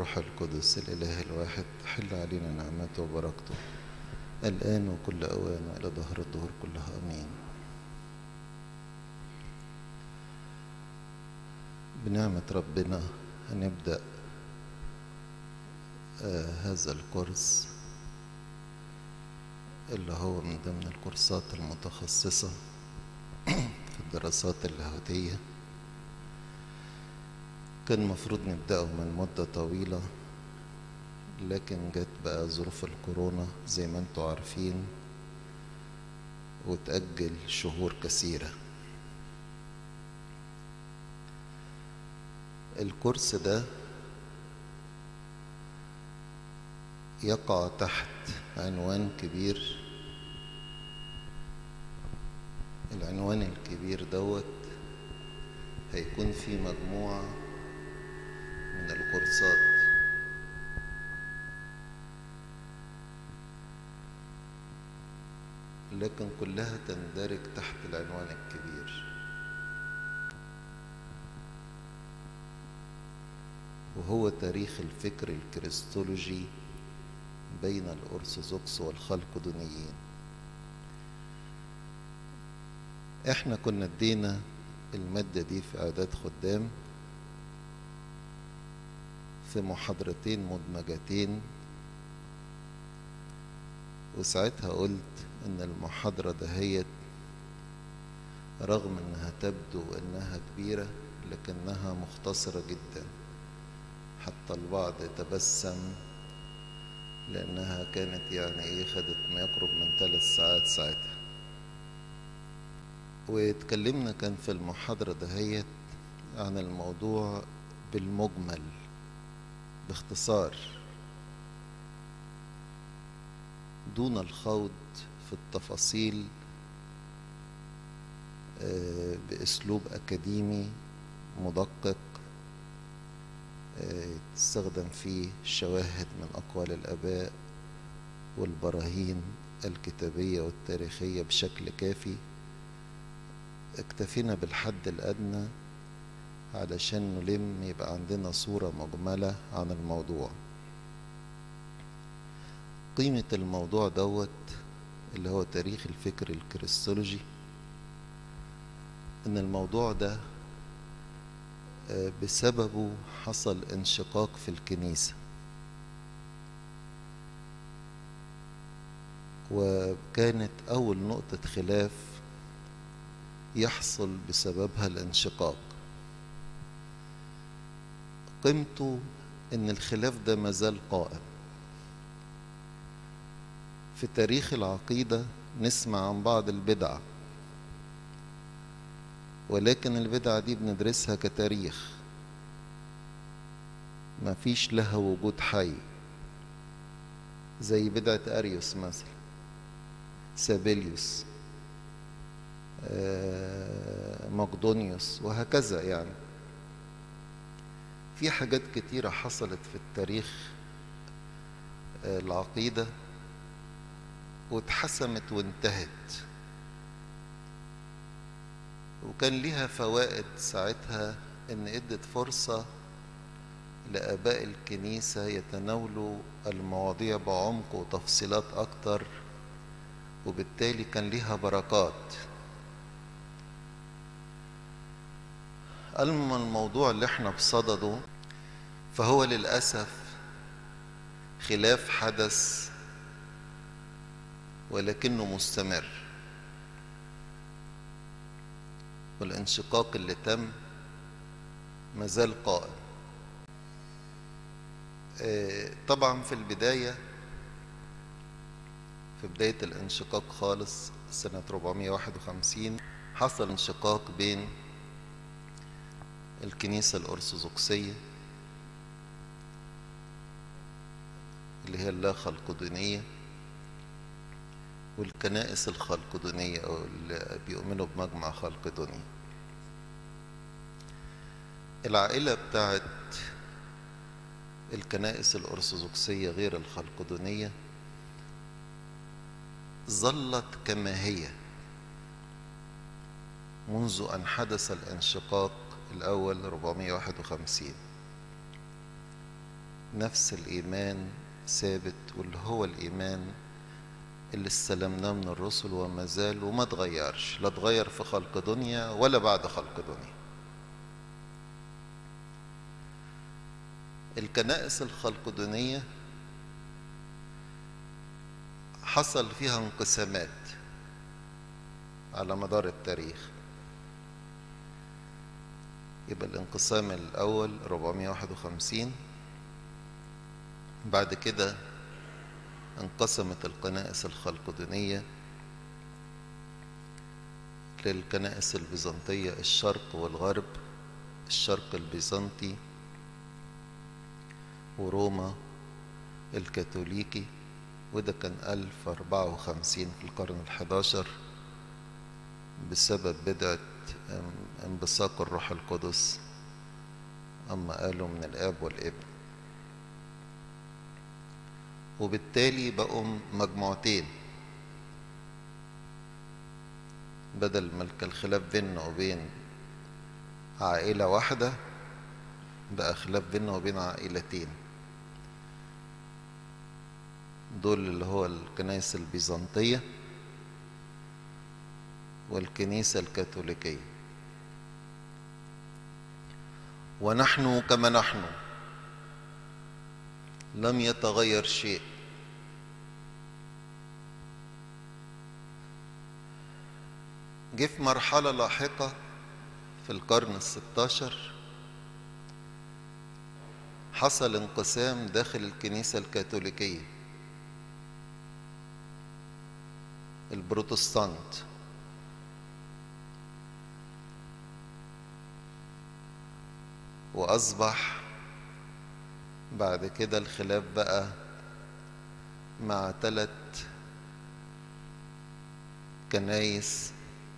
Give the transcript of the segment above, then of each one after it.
والروح القدس الإله الواحد حل علينا نعمته وبركته الآن وكل أوان وإلى دهر الدهور كلها أمين. بنعمة ربنا هنبدأ هذا الكورس اللي هو من ضمن الكورسات المتخصصة في الدراسات اللاهوتية. كان مفروض نبدأه من مدة طويلة، لكن جت بقى ظروف الكورونا زي ما انتوا عارفين وتأجل شهور كثيرة. الكورس ده يقع تحت عنوان كبير. العنوان الكبير دوت هيكون فيه مجموعة من الكورسات لكن كلها تندرج تحت العنوان الكبير، وهو تاريخ الفكر الكريستولوجي بين الأرثوذكس والخلقدونيين. احنا كنا ادينا المادة دي في إعداد خدام في محاضرتين مدمجتين، وساعتها قلت ان المحاضرة دهيت رغم انها تبدو انها كبيرة لكنها مختصرة جدا، حتى البعض تبسم لانها كانت خدت ما يقرب من 3 ساعات ساعتها. واتكلمنا كان في المحاضرة دهيت عن الموضوع بالمجمل باختصار دون الخوض في التفاصيل بأسلوب أكاديمي مدقق تستخدم فيه شواهد من أقوال الآباء والبراهين الكتابية والتاريخية بشكل كافي. اكتفينا بالحد الأدنى علشان نلم يبقى عندنا صورة مجملة عن الموضوع. قيمة الموضوع دوت اللي هو تاريخ الفكر الكريستولوجي ان الموضوع ده بسببه حصل انشقاق في الكنيسة، وكانت أول نقطة خلاف يحصل بسببها الانشقاق. قيمته ان الخلاف ده مازال قائم. في تاريخ العقيدة نسمع عن بعض البدع، ولكن البدع دي بندرسها كتاريخ، ما فيش لها وجود حي، زي بدعة أريوس مثلا، سابيليوس، مقدونيوس، وهكذا. في حاجات كتيرة حصلت في التاريخ العقيدة واتحسمت وانتهت، وكان ليها فوائد ساعتها ان ادت فرصة لآباء الكنيسة يتناولوا المواضيع بعمق وتفصيلات اكتر، وبالتالي كان ليها بركات. أما الموضوع اللي احنا بصدده فهو للأسف خلاف حدث ولكنه مستمر، والانشقاق اللي تم مازال قائم. طبعا في بداية الانشقاق خالص سنة 451 حصل انشقاق بين الكنيسة الأرثوذكسية اللي هي اللا خلقدونية والكنائس الخلقدونية أو اللي بيؤمنوا بمجمع خلقدوني. العائلة بتاعت الكنائس الأرثوذكسية غير الخلقدونية ظلت كما هي منذ أن حدث الانشقاق الأول 451. نفس الإيمان ثابت، واللي هو الإيمان اللي استلمناه من الرسل وما زال وما تغيرش، لا تغير في خلق دنيا ولا بعد خلق دنيا. الكنائس الخلقدونية حصل فيها انقسامات على مدار التاريخ. يبقى الانقسام الأول 451، بعد كده انقسمت الكنائس الخلقدونية للكنائس البيزنطية، الشرق والغرب، الشرق البيزنطي وروما الكاثوليكي، وده كان 1054 في القرن ال11 بسبب بدعة انبثاق الروح القدس، أما قالوا من الآب والابن، وبالتالي بقوا مجموعتين، بدل ما كان الخلاف بيننا وبين عائلة واحدة بقى خلاف بيننا وبين عائلتين. دول اللي هو الكنائس البيزنطية والكنيسة الكاثوليكية. ونحن كما نحن لم يتغير شيء. جه في مرحلة لاحقة في القرن ال16 حصل انقسام داخل الكنيسة الكاثوليكية، البروتستانت، وأصبح بعد كده الخلاف بقى مع 3 كنايس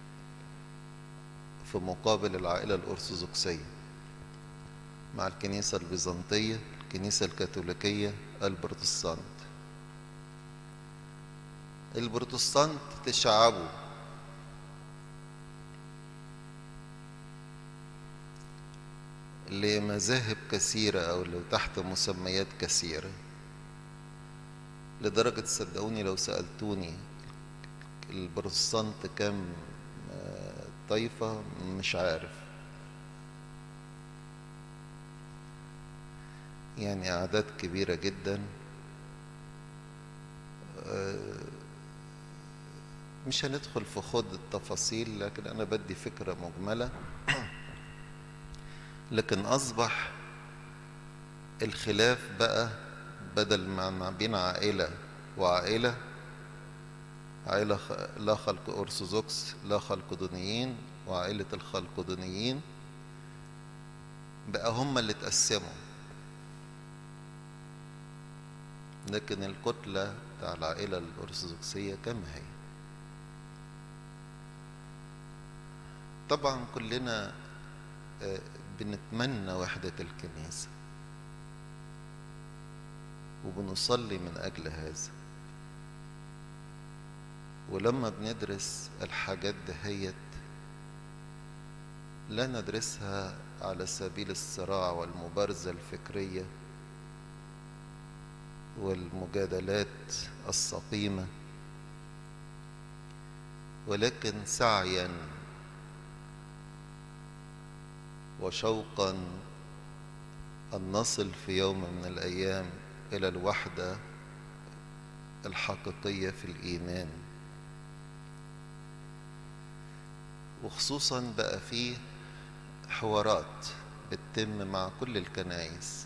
في مقابل العائلة الأرثوذكسية، مع الكنيسة البيزنطية، الكنيسة الكاثوليكية، البروتستانت. البروتستانت تشعبوا لمذاهب كثيرة أو لو تحت مسميات كثيرة، لدرجة صدقوني لو سألتوني البروتستانت كام طائفة مش عارف، يعني أعداد كبيرة جدا. مش هندخل في خوض التفاصيل، لكن أنا بدي فكرة مجملة. لكن أصبح الخلاف بقى بدل ما بين عائلة وعائلة، عائلة لا خلق أرثوذكس لا خلقدونيين وعائلة الخلقدونيين، بقى هم اللي اتقسموا، لكن الكتلة بتاع العائلة الأرثوذكسية كما هي. طبعا كلنا بنتمنى وحدة الكنيسة وبنصلي من أجل هذا، ولما بندرس الحاجات دهيت لا ندرسها على سبيل الصراع والمبارزة الفكرية والمجادلات السقيمة، ولكن سعيا وشوقا أن نصل في يوم من الأيام إلى الوحدة الحقيقية في الإيمان. وخصوصا بقى فيه حوارات بتتم مع كل الكنائس،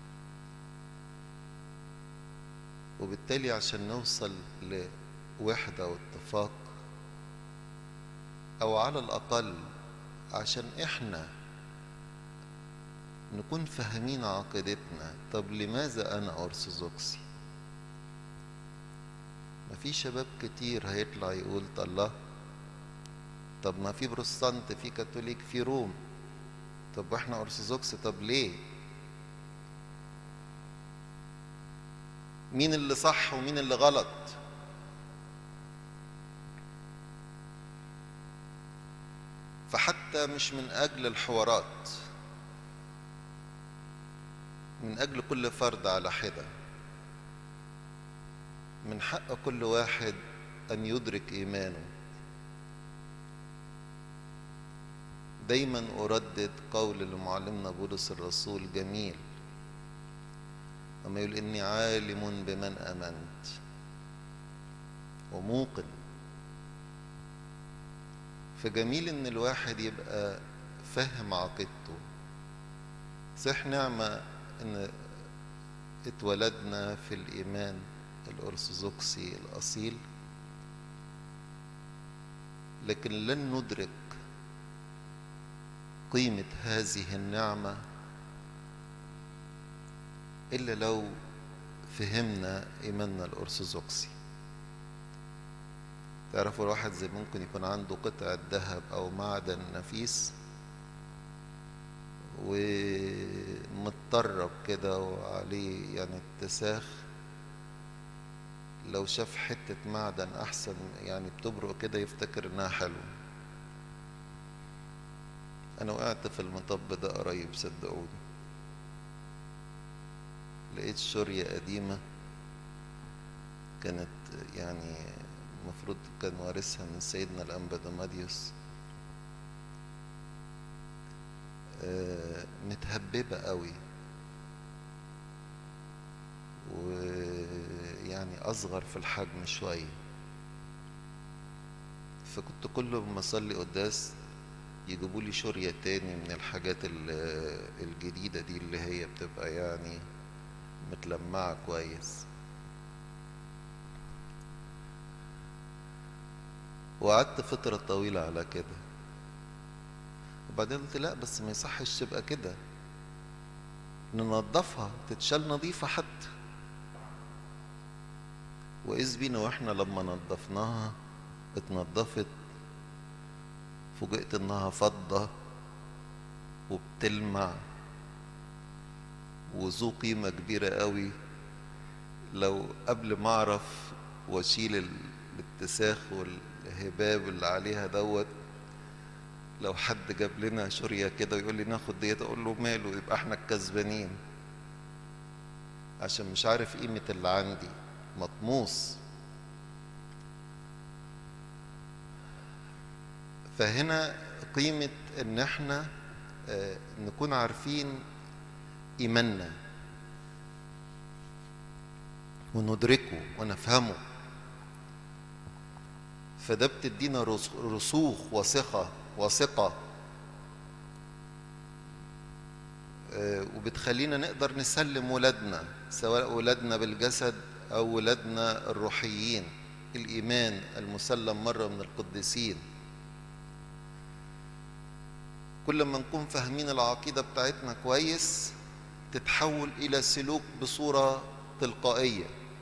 وبالتالي عشان نوصل لوحدة واتفاق، أو على الأقل عشان إحنا نكون فاهمين عقيدتنا. طب لماذا أنا أرثوذكسي؟ ما في شباب كتير هيطلع يقول الله، طب ما في بروتستانت، في كاثوليك، في روم، طب احنا أرثوذكسي، طب ليه؟ مين اللي صح ومين اللي غلط؟ فحتى مش من أجل الحوارات، من أجل كل فرد على حدة. من حق كل واحد أن يدرك إيمانه. دايما أردد قول لمعلمنا بولس الرسول جميل أما يقول إني عالم بمن آمنت وموقن. فجميل إن الواحد يبقى فاهم عقيدته. صح نعمة إن اتولدنا في الإيمان الأرثوذكسي الأصيل، لكن لن ندرك قيمة هذه النعمة إلا لو فهمنا إيماننا الأرثوذكسي. تعرفوا الواحد زي ممكن يكون عنده قطعة ذهب أو معدن نفيس ومتطرب كده وعليه يعني اتساخ، لو شاف حتة معدن أحسن يعني بتبرق كده يفتكر إنها حلوة. أنا وقعت في المطب ده قريب صدقوني، لقيت شورية قديمة كانت يعني المفروض كان وارثها من سيدنا الأنبا دماديوس، متهببة قوي ويعني أصغر في الحجم شوية. فكنت كل ما أصلي قداس يجيبوا لي شورية تاني من الحاجات الجديدة دي اللي هي بتبقى يعني متلمعة كويس. وقعدت فترة طويلة على كده، وبعدين قلت لا بس ما يصحش تبقى كده، ننظفها تتشال نظيفة حتى. وإذ بينا واحنا لما نظفناها اتنظفت فوجئت انها فضة وبتلمع وذو قيمة كبيرة قوي. لو قبل ما اعرف واشيل الاتساخ والهباب اللي عليها دوت، لو حد جاب لنا شورية كده ويقول لي ناخد ديت اقول له ماله، يبقى احنا الكسبانين، عشان مش عارف قيمة اللي عندي مطموس. فهنا قيمة ان احنا نكون عارفين ايماننا وندركه ونفهمه، فده بتدينا رسوخ وثقة وبتخلينا نقدر نسلم ولادنا، سواء ولادنا بالجسد أو ولادنا الروحيين، الإيمان المسلم مرة من القديسين. كل ما نكون فاهمين العقيدة بتاعتنا كويس تتحول إلى سلوك بصورة تلقائية.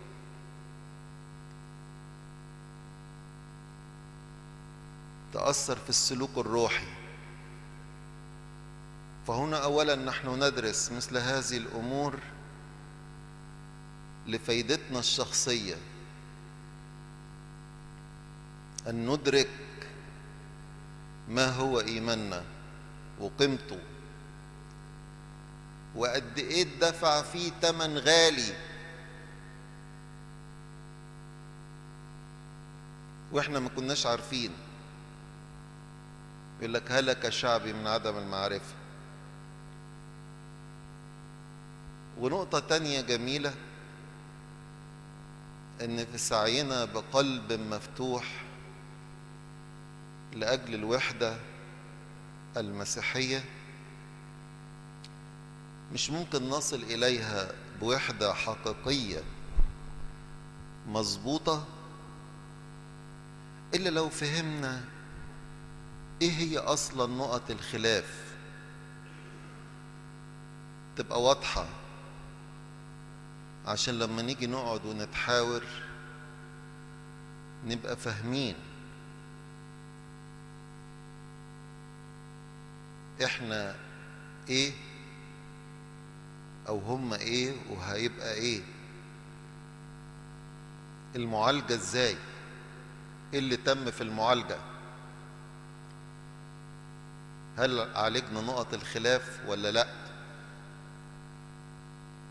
تأثر في السلوك الروحي. فهنا أولا نحن ندرس مثل هذه الأمور لفائدتنا الشخصية، أن ندرك ما هو إيماننا وقيمته وقد إيه الدفع فيه تمن غالي، وإحنا ما كناش عارفين. يقول لك هلك شعبي من عدم المعرفة. ونقطة تانية جميلة، ان في سعينا بقلب مفتوح لأجل الوحدة المسيحية مش ممكن نصل إليها بوحدة حقيقية مظبوطة إلا لو فهمنا إيه هي أصلا نقط الخلاف، تبقى واضحة، عشان لما نيجي نقعد ونتحاور نبقى فاهمين إحنا إيه أو هما إيه وهيبقى إيه، المعالجة إزاي، إيه اللي تم في المعالجة، هل عالجنا نقط الخلاف ولا لأ.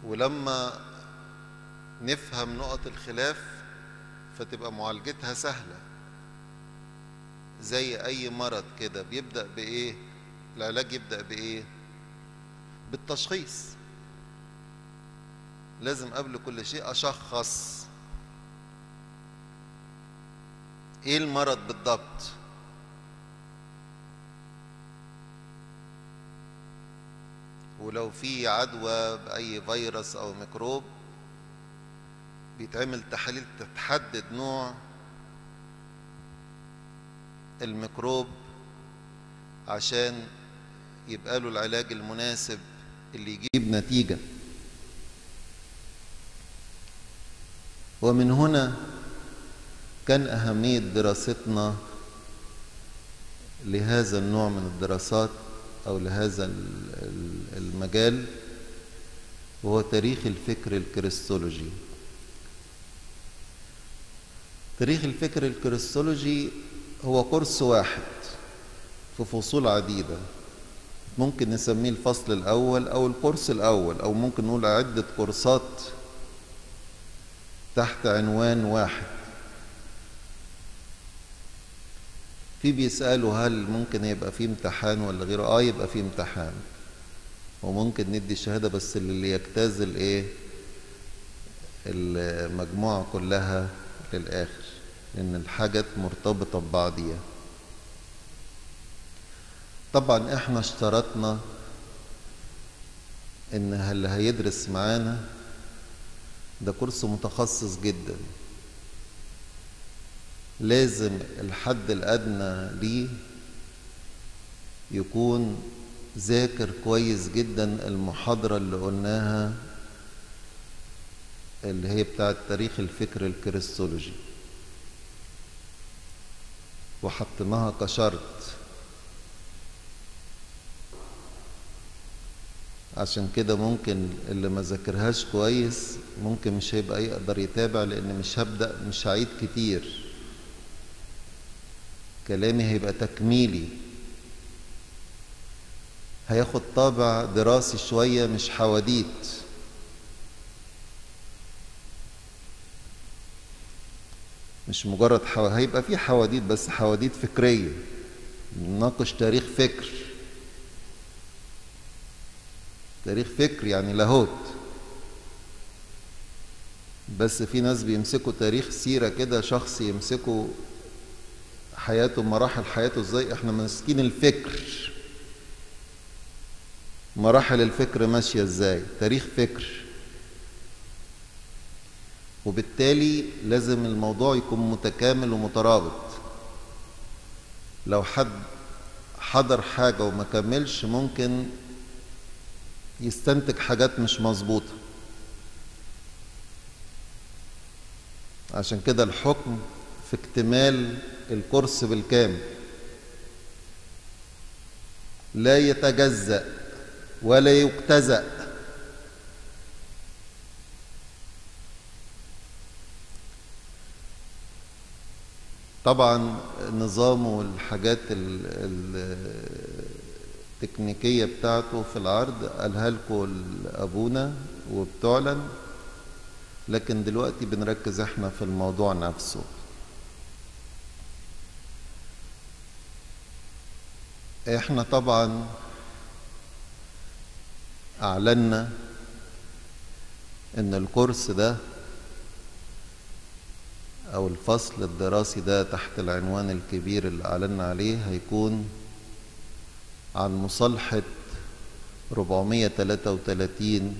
ولما نفهم نقط الخلاف فتبقى معالجتها سهلة. زي أي مرض كده بيبدأ بإيه؟ العلاج يبدأ بإيه؟ بالتشخيص. لازم قبل كل شيء أشخص إيه المرض بالضبط. ولو في عدوى بأي فيروس أو ميكروب بيتعمل تحاليل تحدد نوع الميكروب عشان يبقى له العلاج المناسب اللي يجيب نتيجة. ومن هنا كان أهمية دراستنا لهذا النوع من الدراسات أو لهذا المجال، وهو تاريخ الفكر الكريستولوجي. تاريخ الفكر الكريستولوجي هو كورس واحد في فصول عديدة، ممكن نسميه الفصل الأول أو الكورس الأول، أو ممكن نقول عدة كورسات تحت عنوان واحد. في بيسألوا هل ممكن يبقى فيه امتحان ولا غيره؟ يبقى فيه امتحان، وممكن ندي شهادة، بس اللي يجتاز المجموعة كلها للآخر، لأن الحاجات مرتبطة ببعضيها. طبعا احنا اشترطنا ان اللي هيدرس معانا ده كورس متخصص جدا، لازم الحد الأدنى ليه يكون ذاكر كويس جدا المحاضرة اللي قلناها، اللي هي بتاعت تاريخ الفكر الكريستولوجي، وحطيناها كشرط عشان كده ممكن اللي ما ذاكرهاش كويس ممكن مش هيبقى يقدر يتابع، لأن مش هعيد كتير، كلامي هيبقى تكميلي، هياخد طابع دراسي شوية مش حواديت. مش مجرد هيبقى فيه حواديت، بس حواديت فكرية، نناقش تاريخ فكر. تاريخ فكر يعني لاهوت. بس في ناس بيمسكوا تاريخ سيرة كده، شخص يمسكوا حياته، مراحل حياته ازاي. احنا ماسكين الفكر، مراحل الفكر ماشية ازاي، تاريخ فكر. وبالتالي لازم الموضوع يكون متكامل ومترابط. لو حد حضر حاجة وما كملش ممكن يستنتج حاجات مش مظبوطة. عشان كده الحكم في اكتمال الكورس بالكامل، لا يتجزأ ولا يجتزأ. طبعا نظامه والحاجات التكنيكية بتاعته في العرض قالها لكم أبونا وبتعلن، لكن دلوقتي بنركز احنا في الموضوع نفسه. احنا طبعا اعلنا ان الكورس ده او الفصل الدراسي ده تحت العنوان الكبير اللي اعلنا عليه هيكون عن مصالحة 433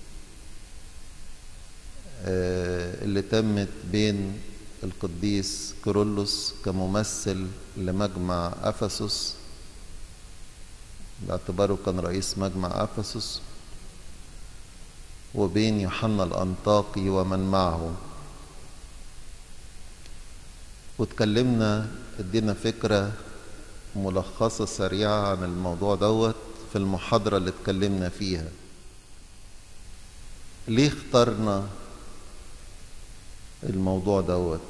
اللي تمت بين القديس كيرلس كممثل لمجمع أفسس، باعتباره كان رئيس مجمع أفسس، وبين يوحنا الأنطاكي ومن معه. واتكلمنا، ادينا فكرة ملخصة سريعة عن الموضوع دوت في المحاضرة اللي اتكلمنا فيها. ليه اخترنا الموضوع دوت؟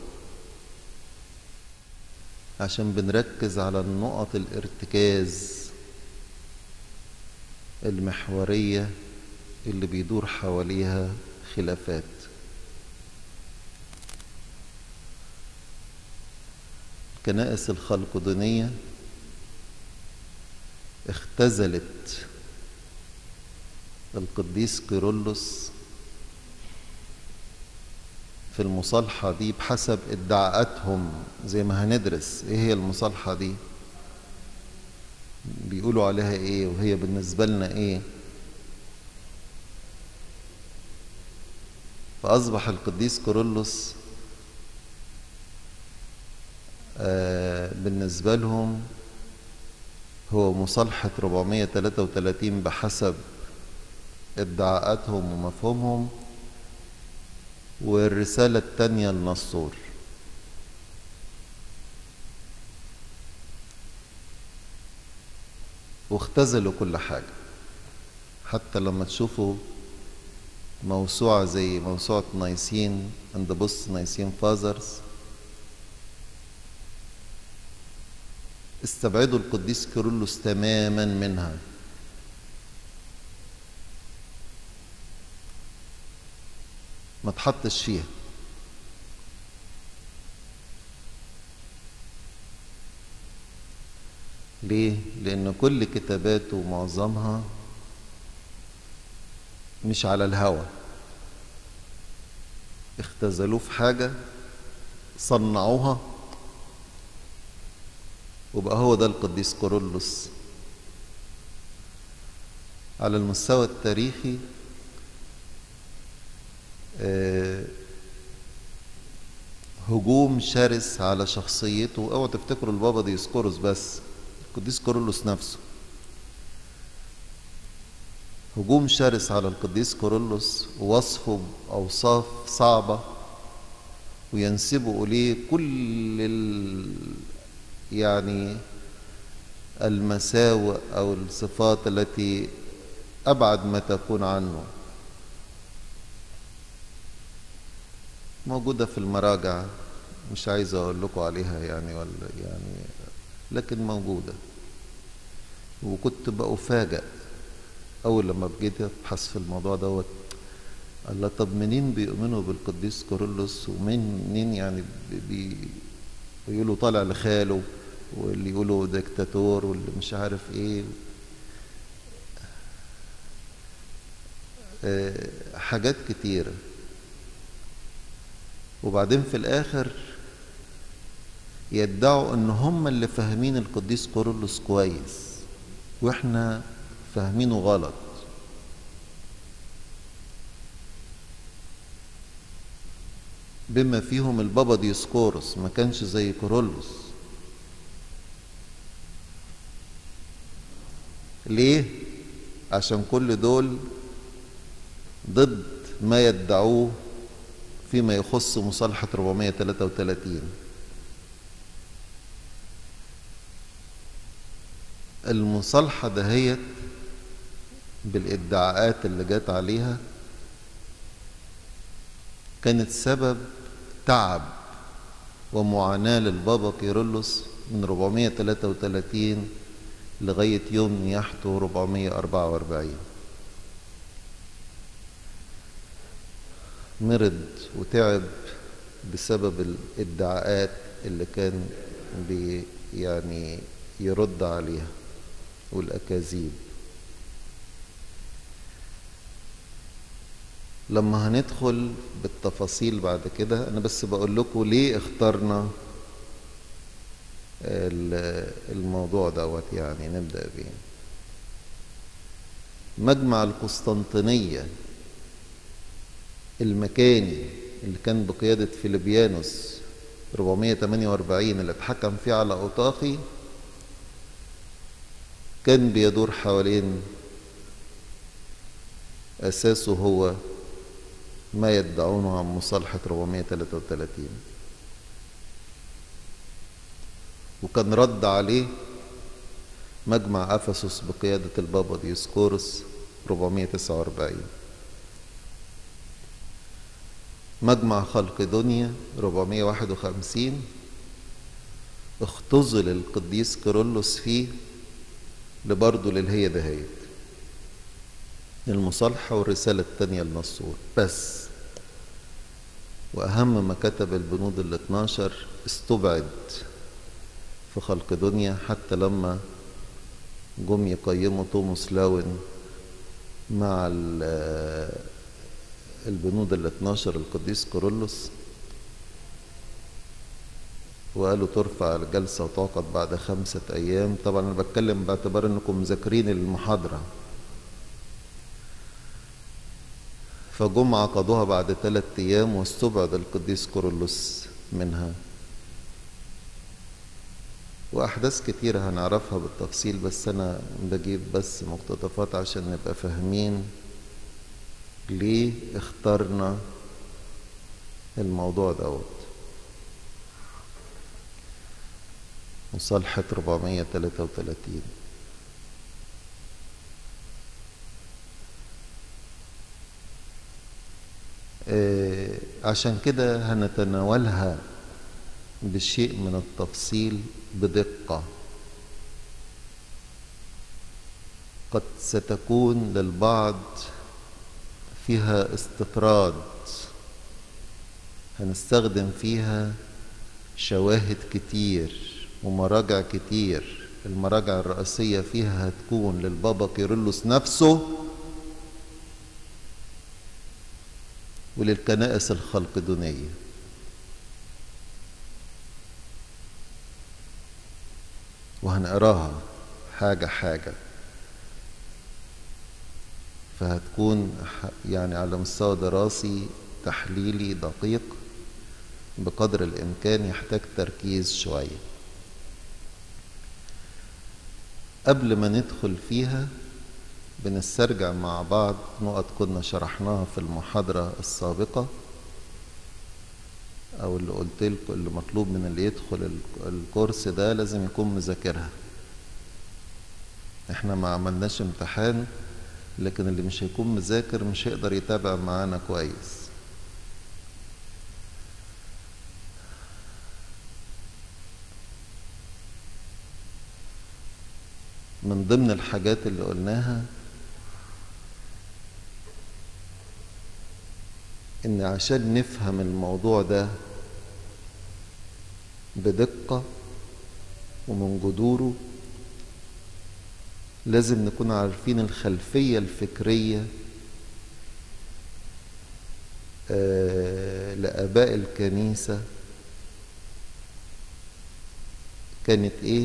عشان بنركز على النقط الارتكاز المحورية اللي بيدور حواليها خلافات. كنائس الخلقدونية اختزلت القديس كيرلس في المصالحة دي بحسب ادعاءاتهم، زي ما هندرس ايه هي المصالحة دي، بيقولوا عليها ايه وهي بالنسبة لنا ايه. فأصبح القديس كيرلس بالنسبة لهم هو مصالحة 433 بحسب ادعاءاتهم ومفهومهم، والرسالة التانية للنسطور. واختزلوا كل حاجة، حتى لما تشوفوا موسوعة زي موسوعة نايسين and the Post Nicene Fathers استبعدوا القديس كيرلس تماما منها. ما تحطش فيها. ليه؟ لأن كل كتاباته ومعظمها مش على الهوى، اختزلوه في حاجة صنعوها وبقى هو ده القديس كيرلس. على المستوى التاريخي هجوم شرس على شخصيته. اوعوا تفتكروا البابا ديسقورس بس، القديس كيرلس نفسه. هجوم شرس على القديس كيرلس ووصفه بأوصاف صعبة، وينسبوا إليه كل يعني المساوئ أو الصفات التي أبعد ما تكون عنه. موجودة في المراجع، مش عايز أقول لكم عليها يعني لكن موجودة. وكنت بأفاجأ أول لما بجيت أبحث في الموضوع دوت، الله طب منين بيؤمنوا بالقديس كيرلس ومنين يعني بيقولوا طالع لخاله، واللي يقولوا ديكتاتور واللي مش عارف ايه، حاجات كتيرة. وبعدين في الآخر يدعوا ان هم اللي فاهمين القديس كيرلس كويس واحنا فاهمينه غلط. بما فيهم البابا ديسقورس ما كانش زي كيرلس. ليه؟ عشان كل دول ضد ما يدعوه فيما يخص مصالحة 433. المصالحة دهيت بالادعاءات اللي جات عليها كانت سبب تعب ومعاناة للبابا كيرلس من 433 لغاية يوم نياحته 444. مرض وتعب بسبب الادعاءات اللي كان يعني يرد عليها والأكاذيب. لما هندخل بالتفاصيل بعد كده، أنا بس بقول لكم ليه اخترنا الموضوع دوت يعني نبدأ بيه. مجمع القسطنطينية المكاني اللي كان بقيادة فيلبيانوس 448 اللي اتحكم فيه على أوطاخي كان بيدور حوالين أساسه هو ما يدعونه عن مصالحة 433، وكان رد عليه مجمع أفسس بقيادة البابا ديسقورس 449. مجمع خلقدونيا 451 اختزل القديس كيرلس فيه برضه للهي دهيت. المصالحة والرسالة التانية لنصور بس. وأهم ما كتب البنود ال12 استبعد في خلق دنيا، حتى لما جم يقيموا توماس لاون مع البنود ال12 القديس كورولوس، وقالوا ترفع الجلسة وتعقد بعد 5 أيام. طبعا أنا بتكلم باعتبار أنكم مذاكرين المحاضرة. فجم عقدوها بعد 3 أيام واستبعد القديس كورولوس منها. وأحداث كتيرة هنعرفها بالتفصيل، بس أنا بجيب بس مقتطفات عشان نبقى فاهمين ليه اخترنا الموضوع دوت. مصالحة 433 عشان كده هنتناولها بشيء من التفصيل بدقة. قد ستكون للبعض فيها استطراد، هنستخدم فيها شواهد كتير ومراجع كتير. المراجع الرئيسية فيها هتكون للبابا كيرلس نفسه وللكنائس الخلقدونية. وهنقراها حاجة حاجة، فهتكون يعني على مستوى دراسي تحليلي دقيق بقدر الإمكان، يحتاج تركيز شوية. قبل ما ندخل فيها بنسترجع مع بعض نقط كنا شرحناها في المحاضرة السابقة، أو اللي قلت لكم اللي مطلوب من اللي يدخل الكورس ده لازم يكون مذاكرها. احنا ما عملناش امتحان، لكن اللي مش هيكون مذاكر مش هيقدر يتابع معانا كويس. من ضمن الحاجات اللي قلناها إن عشان نفهم الموضوع ده بدقة ومن جذوره لازم نكون عارفين الخلفية الفكرية لآباء الكنيسة كانت إيه،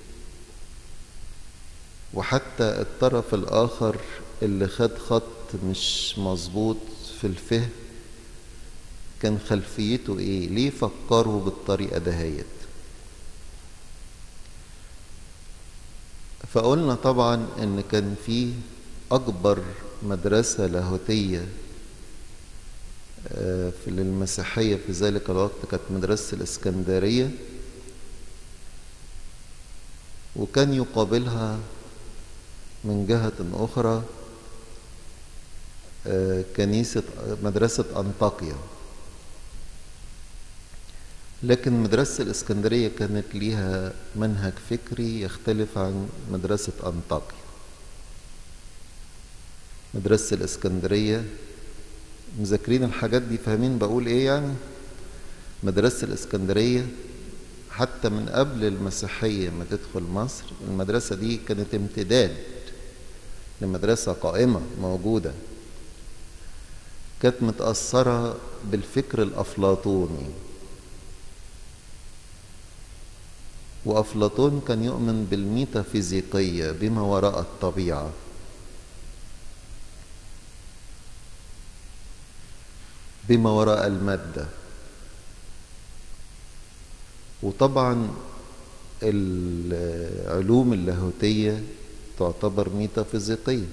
وحتى الطرف الآخر اللي خد خط مش مظبوط في الفهم كان خلفيته إيه، ليه فكروا بالطريقة دهيت. فقلنا طبعا إن كان في أكبر مدرسة لاهوتية في المسيحية في ذلك الوقت كانت مدرسة الإسكندرية، وكان يقابلها من جهة أخرى مدرسة أنطاكيا. لكن مدرسة الإسكندرية كانت ليها منهج فكري يختلف عن مدرسة أنطاكيا. مدرسة الإسكندرية مذاكرين الحاجات دي، فاهمين بقول إيه يعني؟ مدرسة الإسكندرية حتى من قبل المسيحية ما تدخل مصر، المدرسة دي كانت امتداد لمدرسة قائمة موجودة، كانت متأثرة بالفكر الأفلاطوني. وأفلاطون كان يؤمن بالميتافيزيقية، بما وراء الطبيعة. بما وراء المادة. وطبعا العلوم اللاهوتية تعتبر ميتافيزيقية،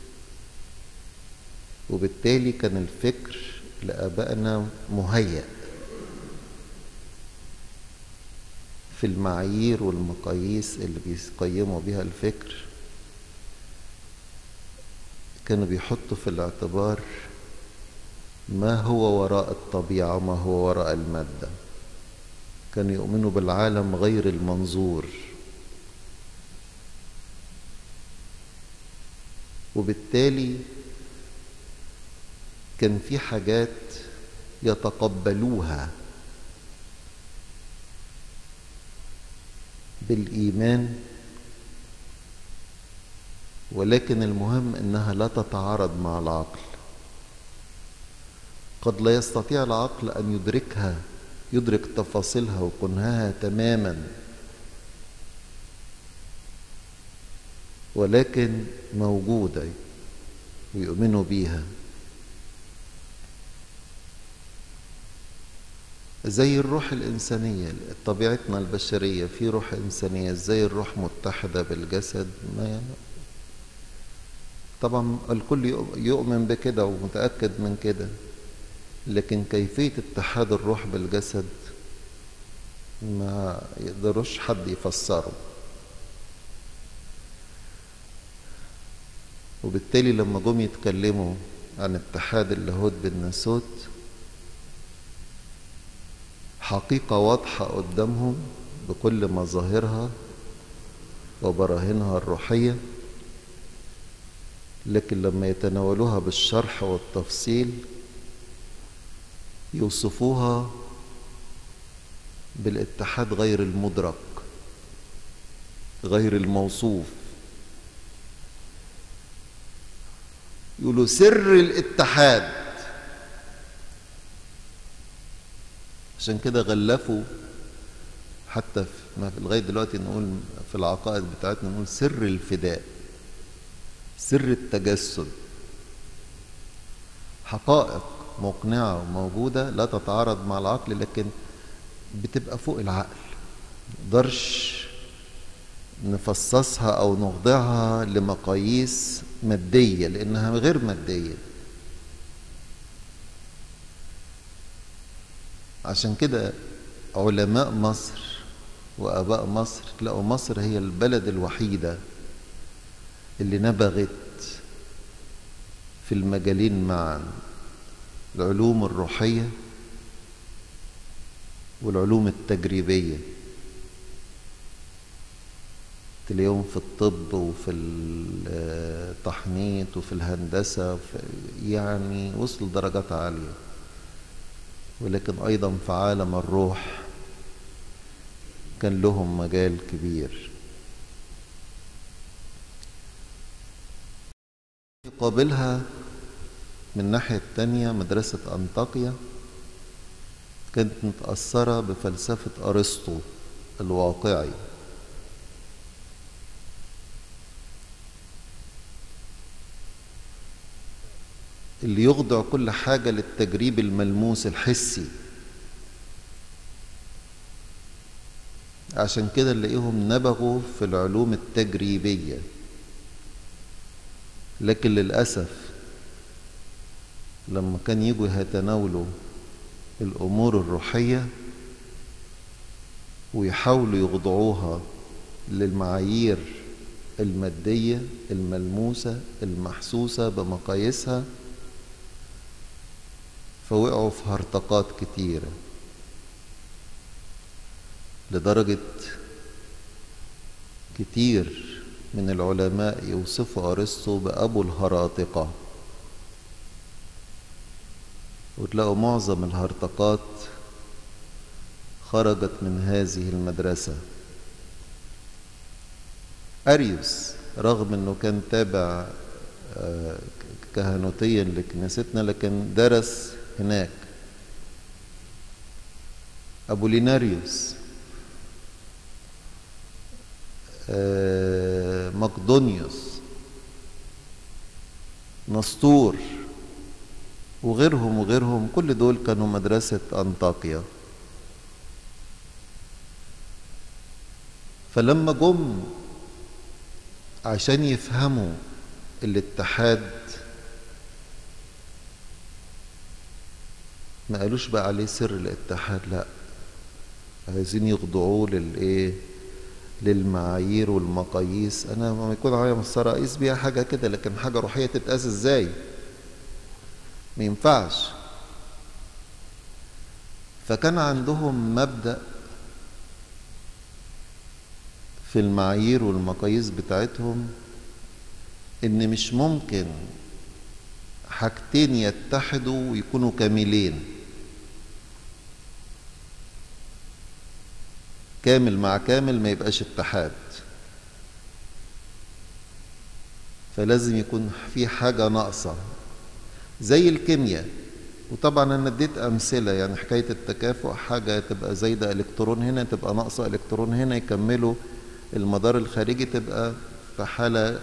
وبالتالي كان الفكر لآبائنا مهيأ في المعايير والمقاييس اللي بيقيموا بها الفكر. كانوا بيحطوا في الاعتبار ما هو وراء الطبيعة وما هو وراء المادة. كانوا يؤمنوا بالعالم غير المنظور، وبالتالي كان في حاجات يتقبلوها بالإيمان، ولكن المهم إنها لا تتعارض مع العقل. قد لا يستطيع العقل أن يدرك تفاصيلها وكنهها تماما، ولكن موجودة ويؤمنوا بيها. زي الروح الإنسانية، طبيعتنا البشرية في روح إنسانية، زي الروح متحدة بالجسد. ما طبعا الكل يؤمن بكده ومتأكد من كده، لكن كيفية اتحاد الروح بالجسد ما يقدروش حد يفسره. وبالتالي لما جم يتكلموا عن اتحاد اللاهوت بالناسوت، حقيقة واضحة قدامهم بكل مظاهرها وبراهينها الروحية، لكن لما يتناولوها بالشرح والتفصيل يوصفوها بالاتحاد غير المدرك، غير الموصوف. يقولوا سر الاتحاد. عشان كده غلفوا حتى لغاية دلوقتي نقول في العقائد بتاعتنا نقول سر الفداء، سر التجسد. حقائق مقنعة وموجودة لا تتعارض مع العقل، لكن بتبقى فوق العقل، مقدرش نفصصها أو نخضعها لمقاييس مادية، لأنها غير مادية. عشان كده علماء مصر وآباء مصر تلاقوا مصر هي البلد الوحيدة اللي نبغت في المجالين معا، العلوم الروحية والعلوم التجريبية. تلاقيهم في الطب وفي التحنيط وفي الهندسة، يعني وصلوا درجات عالية. ولكن أيضا في عالم الروح كان لهم مجال كبير. يقابلها من الناحية التانية مدرسة أنطاكيا، كانت متأثرة بفلسفة أرسطو الواقعي. اللي يخضع كل حاجة للتجريب الملموس الحسي. عشان كده نلاقيهم نبغوا في العلوم التجريبية، لكن للأسف لما كان يجوا يتناولوا الأمور الروحية ويحاولوا يخضعوها للمعايير المادية الملموسة المحسوسة بمقاييسها، فوقعوا في هرطقات كتيرة، لدرجة كتير من العلماء يوصفوا أرسطو بأبو الهراطقة. وتلاقوا معظم الهرطقات خرجت من هذه المدرسة. أريوس رغم أنه كان تابع كهنوتيا لكنيستنا، لكن درس هناك. أبوليناريوس، مقدونيوس، نسطور، وغيرهم كل دول كانوا مدرسة أنطاكيا. فلما جم عشان يفهموا الاتحاد ما قالوش بقى عليه سر الاتحاد، لا، عايزين يخضعوه للمعايير والمقاييس. انا لما يكون عليا مسطره اقيس بيها حاجه كده، لكن حاجه روحيه تتقاس ازاي؟ ما ينفعش. فكان عندهم مبدأ في المعايير والمقاييس بتاعتهم ان مش ممكن حاجتين يتحدوا ويكونوا كاملين. كامل مع كامل ما يبقاش اتحاد، فلازم يكون في حاجة ناقصة زي الكيمياء. وطبعا انا اديت امثلة، يعني حكاية التكافؤ، حاجة تبقى زايدة الكترون هنا تبقى ناقصة الكترون هنا، يكملوا المدار الخارجي، تبقى في حالة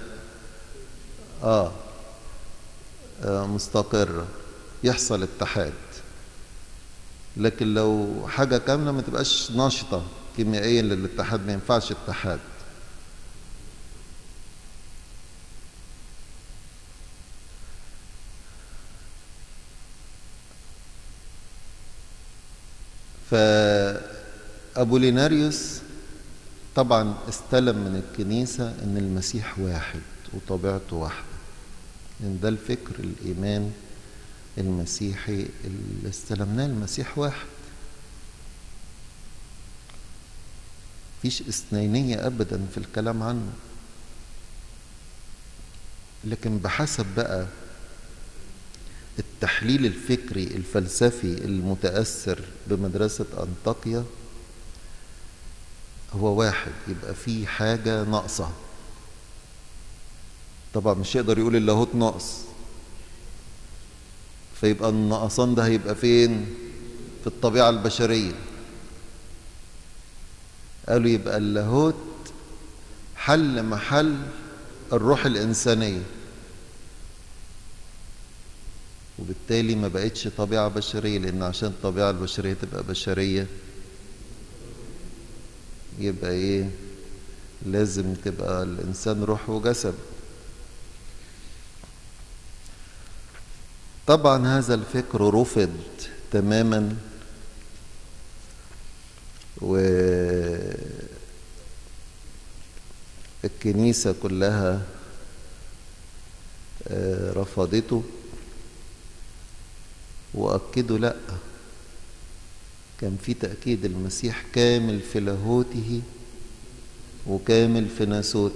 مستقرة، يحصل اتحاد. لكن لو حاجة كاملة ما تبقاش نشطة كيميائيا للاتحاد، ما ينفعش اتحاد. فأبوليناريوس طبعا استلم من الكنيسة ان المسيح واحد وطبيعته واحدة، لان ده الفكر الإيمان المسيحي اللي استلمناه. المسيح واحد، مفيش اثنينية أبدا في الكلام عنه. لكن بحسب بقى التحليل الفكري الفلسفي المتأثر بمدرسة أنطاكيا، هو واحد، يبقى في حاجة ناقصة. طبعا مش يقدر يقول اللاهوت ناقص، فيبقى النقصان ده هيبقى فين؟ في الطبيعة البشرية. قالوا يبقى اللاهوت حل محل الروح الإنسانية، وبالتالي ما بقتش طبيعة بشرية، لأن عشان الطبيعة البشرية تبقى بشرية يبقى إيه؟ لازم تبقى الإنسان روح وجسد. طبعا هذا الفكر رفض تماما، والكنيسة كلها رفضته، وأكدوا لأ، كان في تأكيد المسيح كامل في لاهوته وكامل في ناسوته.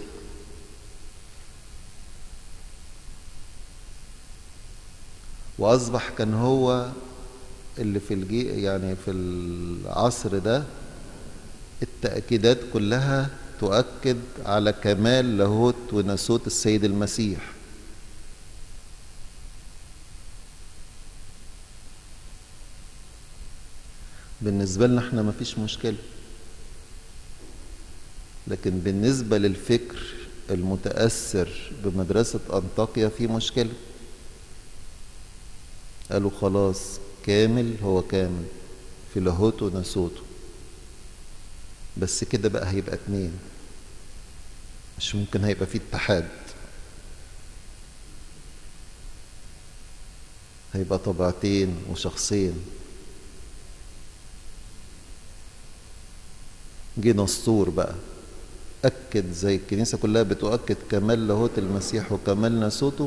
وأصبح كان هو اللي في يعني في العصر ده التأكيدات كلها تؤكد على كمال لاهوت وناسوت السيد المسيح. بالنسبة لنا احنا مفيش مشكلة، لكن بالنسبة للفكر المتأثر بمدرسة أنطاكيا في مشكلة. قالوا خلاص كامل، هو كامل في لاهوته وناسوته، بس كده بقى هيبقى اتنين، مش ممكن هيبقى فيه اتحاد، هيبقى طبيعتين وشخصين. جه نسطور بقى أكد زي الكنيسة كلها بتؤكد كمال لاهوت المسيح وكمال ناسوته،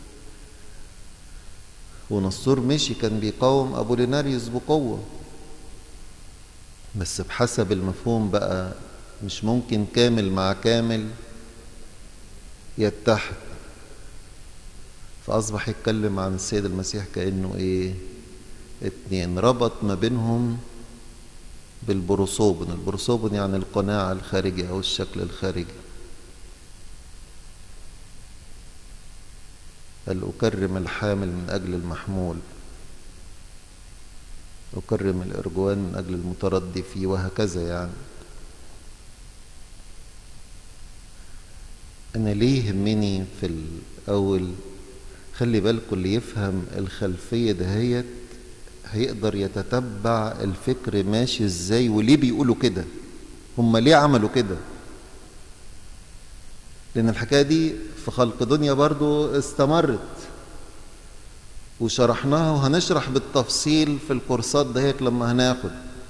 ونسطور مشي كان بيقاوم أبوليناريوس بقوة، بس بحسب المفهوم بقى مش ممكن كامل مع كامل يتحد، فأصبح يتكلم عن السيد المسيح كأنه إيه؟ اتنين. ربط ما بينهم بالبروسوبون. البروسوبون يعني القناع الخارجي أو الشكل الخارجي. قال أكرم الحامل من أجل المحمول، أكرم الإرجوان من أجل المتردي فيه، وهكذا. يعني أنا ليه يهمني في الأول، خلي بالكم اللي يفهم الخلفية دهيت هيقدر يتتبع الفكر ماشي ازاي وليه بيقولوا كده، هم ليه عملوا كده. لأن الحكاية دي في خلق دنيا برضو استمرت وشرحناها، وهنشرح بالتفصيل في الكورسات دهيت لما هناخد.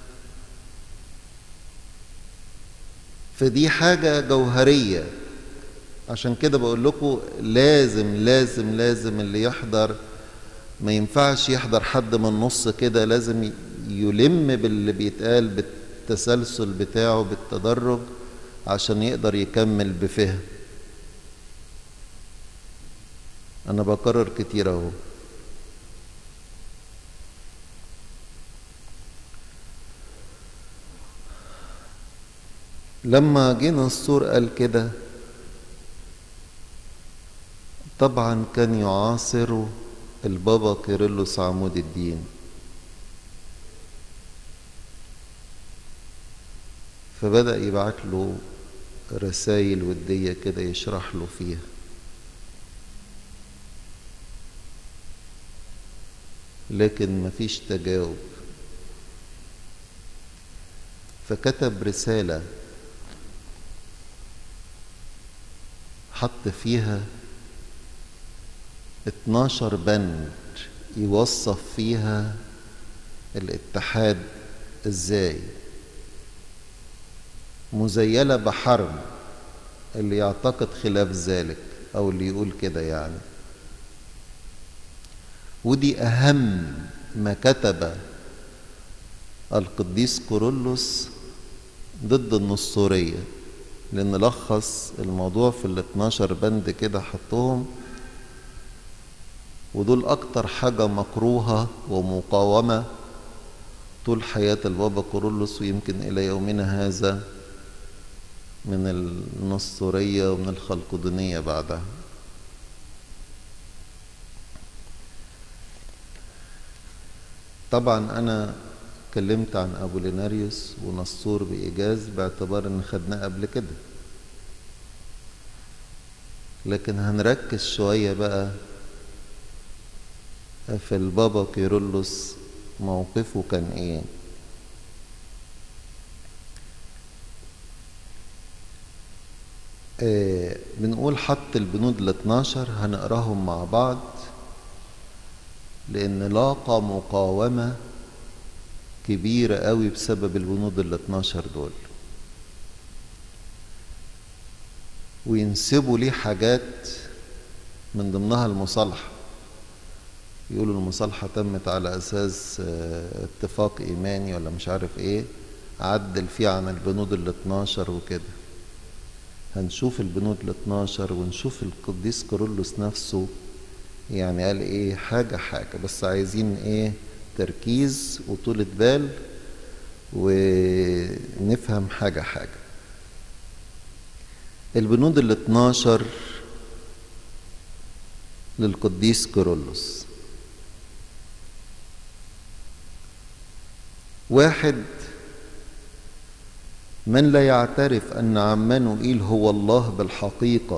فدي حاجة جوهرية، عشان كده بقول لكم لازم لازم لازم اللي يحضر ما ينفعش يحضر حد من النص كده، لازم يلم باللي بيتقال بالتسلسل بتاعه بالتدرج عشان يقدر يكمل بفهم. أنا بكرر كتير أهو، لما جه نسطور قال كده طبعا كان يعاصر البابا كيرلس عمود الدين، فبدأ يبعت له رسائل ودية كده يشرح له فيها. لكن مفيش تجاوب، فكتب رسالة حط فيها 12 بند يوصف فيها الاتحاد ازاي، مزيلة بحرب اللي يعتقد خلاف ذلك او اللي يقول كده يعني. ودي اهم ما كتب القديس كيرلس ضد النسطورية، لان لخص الموضوع في ال 12 بند كده حطهم، ودول اكتر حاجة مكروهة ومقاومة طول حياة البابا كيرلس، ويمكن الى يومنا هذا من النسطورية ومن الخلقدونية بعدها. طبعا انا اتكلمت عن أبوليناريوس ونسطور بإيجاز باعتبار ان خدناه قبل كده، لكن هنركز شوية بقى في البابا كيرلس موقفه كان ايه. بنقول حط البنود ال 12 هنقراهم مع بعض، لأن لاقى مقاومة كبيرة قوي بسبب البنود ال 12 دول، وينسبوا ليه حاجات من ضمنها المصالحة. يقولوا المصالحة تمت على أساس اتفاق إيماني ولا مش عارف إيه، عدل فيه عن البنود ال 12 وكده. هنشوف البنود ال 12 ونشوف القديس كيرلس نفسه يعني قال إيه حاجة حاجة، بس عايزين إيه تركيز وطولة بال ونفهم حاجة حاجة. البنود ال 12 للقديس كيرلس: 1. من لا يعترف أن عمانوئيل هو الله بالحقيقة،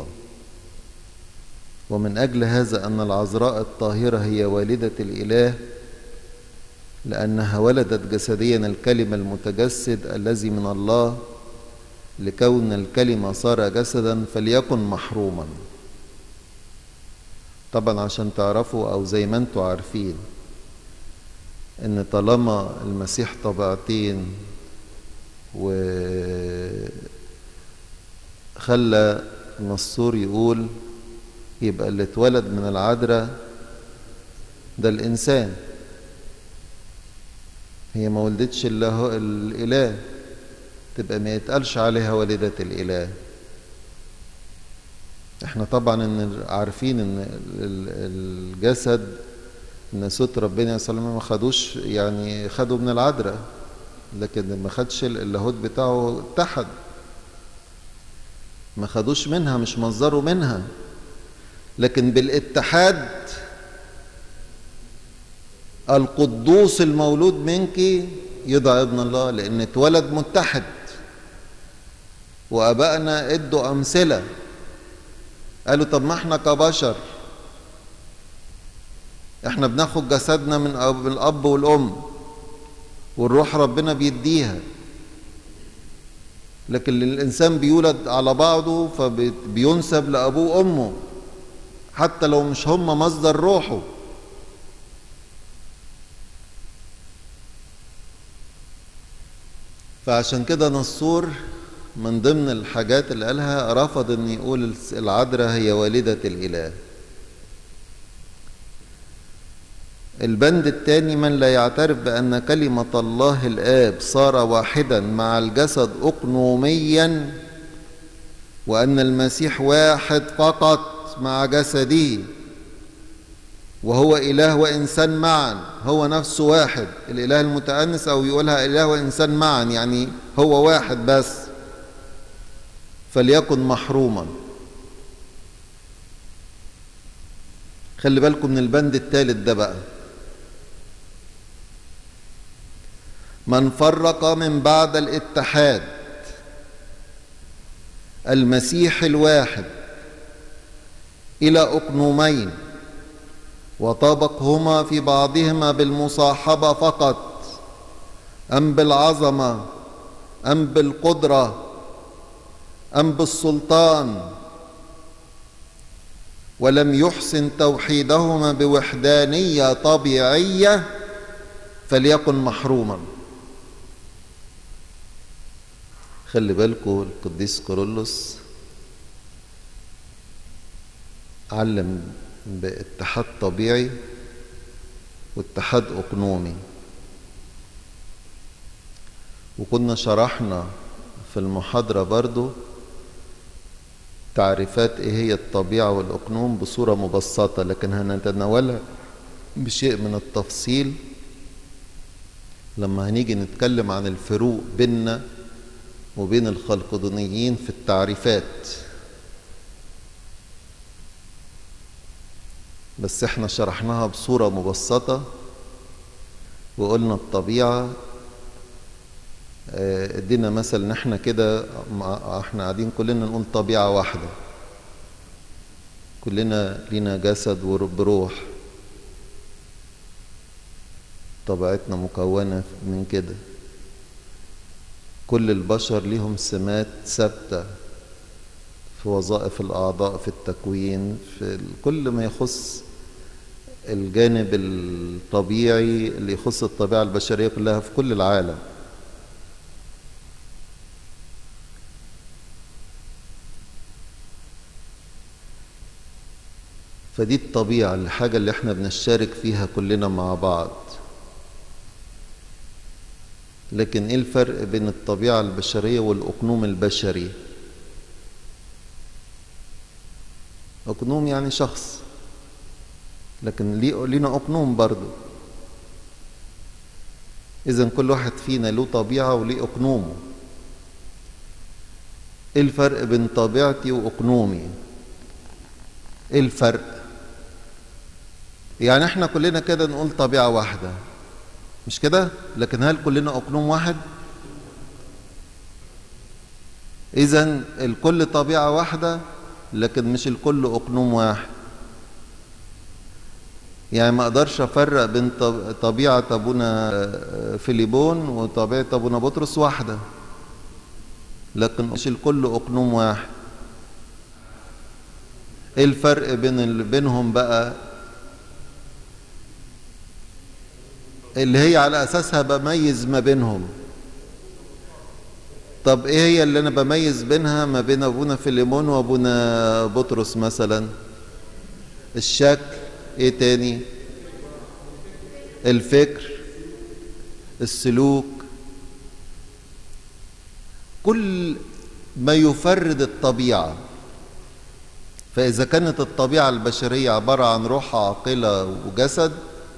ومن أجل هذا أن العذراء الطاهرة هي والدة الإله، لأنها ولدت جسديا الكلمة المتجسد الذي من الله، لكون الكلمة صار جسدا، فليكن محروما. طبعا عشان تعرفوا أو زي ما انتوا عارفين ان طالما المسيح طبيعتين وخلى نسطور يقول يبقى اللي اتولد من العذراء ده الإنسان، هي ما ولدتش إلا هو الإله، تبقى ما يتقالش عليها والدة الإله. احنا طبعا عارفين ان الجسد ناسوت ربنا صلى الله عليه وسلم ما خدوش، يعني خدوا من العذراء، لكن ما خدش اللاهوت بتاعه اتحد، ما خدوش منها، مش مصدروا منها، لكن بالاتحاد القدوس المولود منك يدعى ابن الله، لأن اتولد متحد. وآبائنا ادوا أمثلة، قالوا طب ما احنا كبشر احنا بناخد جسدنا من الأب والأم، والروح ربنا بيديها، لكن الإنسان بيولد على بعضه فبينسب لأبوه وأمه حتى لو مش هم مصدر روحه. فعشان كده نسطور من ضمن الحاجات اللي قالها رفض ان يقول العذراء هي والدة الإله. البند الثاني: من لا يعترف بأن كلمة الله الآب صار واحدا مع الجسد أقنوميا، وأن المسيح واحد فقط مع جسده، وهو إله وإنسان معا، هو نفسه واحد، الإله المتأنس، أو يقولها إله وإنسان معا يعني هو واحد بس. فليكن محروما. خلي بالكم من البند الثالث ده بقى. من فرق من بعد الاتحاد المسيح الواحد إلى أقنومين وطابقهما في بعضهما بالمصاحبة فقط أم بالعظمة أم بالقدرة أم بالسلطان، ولم يحسن توحيدهما بوحدانية طبيعية، فليكن محروما. خلي بالكم القديس كيرلس علم باتحاد طبيعي واتحاد أقنومي، وكنا شرحنا في المحاضرة برضو تعريفات ايه هي الطبيعة والأقنوم بصورة مبسطة، لكن هنتناولها بشيء من التفصيل لما هنيجي نتكلم عن الفروق بيننا وبين الخلقدونيين في التعريفات. بس احنا شرحناها بصورة مبسطة وقلنا الطبيعة، ادينا مثل ان احنا كده احنا قاعدين كلنا نقول طبيعة واحدة، كلنا لينا جسد وبروح، طبيعتنا مكونة من كده. كل البشر ليهم سمات ثابتة في وظائف الأعضاء، في التكوين، في كل ما يخص الجانب الطبيعي اللي يخص الطبيعة البشرية كلها في كل العالم. فدي الطبيعة، الحاجة اللي احنا بنشارك فيها كلنا مع بعض. لكن ايه الفرق بين الطبيعة البشرية والأقنوم البشري؟ أقنوم يعني شخص، لكن لينا أقنوم برضو. إذن كل واحد فينا له طبيعة وليه أقنومه. ايه الفرق بين طبيعتي وأقنومي؟ ايه الفرق؟ يعني احنا كلنا كده نقول طبيعة واحدة، مش كده؟ لكن هل كلنا أقنوم واحد؟ إذن الكل طبيعة واحدة، لكن مش الكل أقنوم واحد. يعني ما أقدرش أفرق بين طبيعة أبونا فيليبون وطبيعة أبونا بطرس واحدة، لكن مش الكل أقنوم واحد. إيه الفرق بينهم بقى؟ اللي هي على أساسها بميز ما بينهم. طب إيه هي اللي أنا بميز بينها ما بين أبونا فيليمون وأبونا بطرس مثلا؟ الشكل. إيه تاني؟ الفكر، السلوك، كل ما يفرد الطبيعة. فإذا كانت الطبيعة البشرية عبارة عن روح عاقلة وجسد،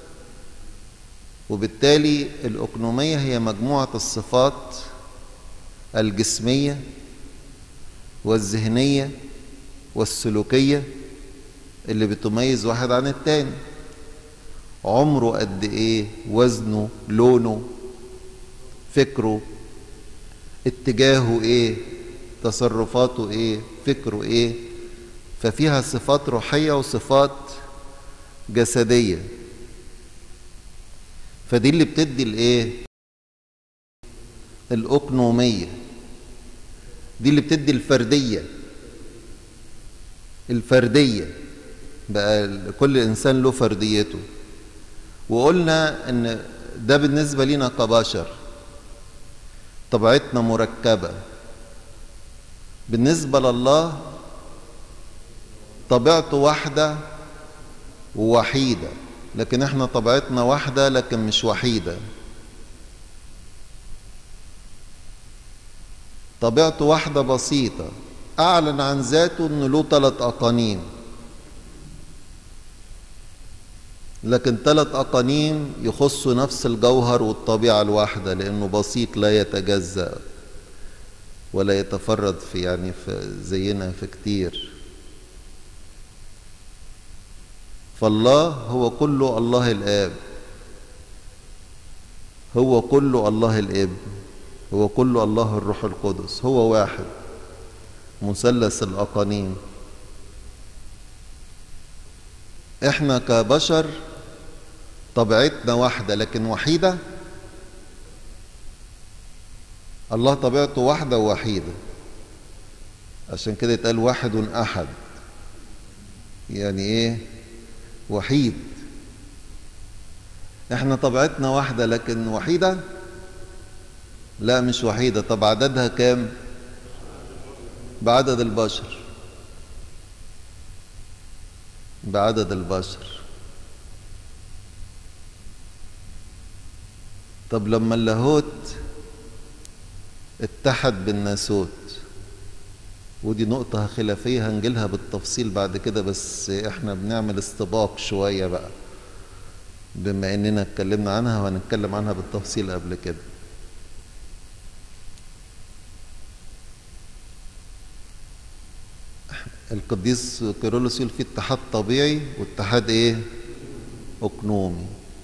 وبالتالي الأقنومية هي مجموعة الصفات الجسمية والذهنية والسلوكية اللي بتميز واحد عن التاني. عمره قد ايه، وزنه، لونه، فكره، اتجاهه ايه، تصرفاته ايه، فكره ايه. ففيها صفات روحية وصفات جسدية. فدي اللي بتدي الايه؟ الأقنومية. دي اللي بتدي الفردية. الفردية بقى كل إنسان له فرديته. وقلنا إن ده بالنسبة لنا كبشر طبيعتنا مركبة. بالنسبة لله طبيعته واحدة ووحيدة، لكن احنا طبيعتنا واحدة لكن مش وحيدة. طبيعته واحدة بسيطة، أعلن عن ذاته إنه له 3 أقانيم، لكن 3 أقانيم يخصوا نفس الجوهر والطبيعة الواحدة، لأنه بسيط لا يتجزأ. ولا يتفرد في يعني في زينا في كتير. فالله هو كله الله الآب، هو كله الله الابن، هو كله الله الروح القدس، هو واحد مثلث الأقانيم. احنا كبشر طبيعتنا واحدة لكن وحيدة. الله طبيعته واحدة ووحيدة، عشان كده يتقال واحد أحد، يعني ايه؟ وحيد. احنا طبيعتنا واحدة لكن وحيدة؟ لا مش وحيدة. طب عددها كام؟ بعدد البشر، بعدد البشر. طب لما اللاهوت اتحد بالناسوت، ودي نقطة خلافية هنجيلها بالتفصيل بعد كده، بس احنا بنعمل استباق شوية بقى بما اننا اتكلمنا عنها وهنتكلم عنها بالتفصيل قبل كده. القديس كيرلس يقول في اتحاد طبيعي واتحاد ايه؟ اقنومي.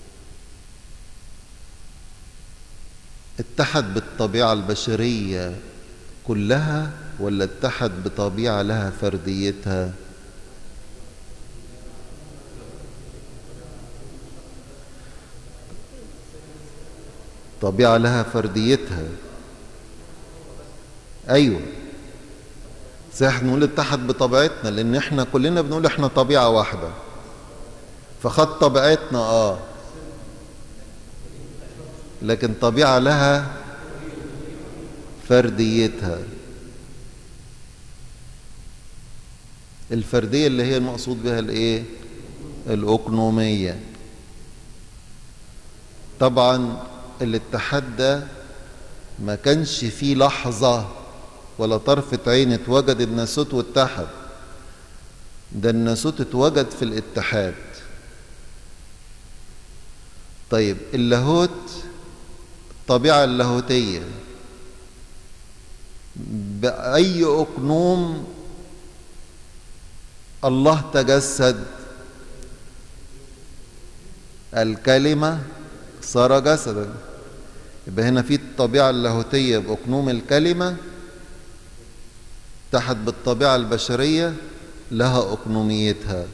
اتحد بالطبيعة البشرية كلها ولا اتحد بطبيعة لها فرديتها؟ طبيعة لها فرديتها، ايوه. صح، نقول اتحد بطبيعتنا لان احنا كلنا بنقول احنا طبيعة واحدة، فخد طبيعتنا لكن طبيعة لها فرديتها. الفردية اللي هي المقصود بها الايه؟ الأقنومية. طبعا الاتحاد ده ما كانش فيه لحظة ولا طرفة عين اتوجد الناسوت واتحد، ده الناسوت اتوجد في الاتحاد. طيب اللاهوت، الطبيعة اللاهوتية بأي أقنوم الله تجسد؟ الكلمة صار جسدا. يبقى هنا في الطبيعة اللاهوتية بأقنوم الكلمة اتحد بالطبيعة البشرية لها أقنوميتها،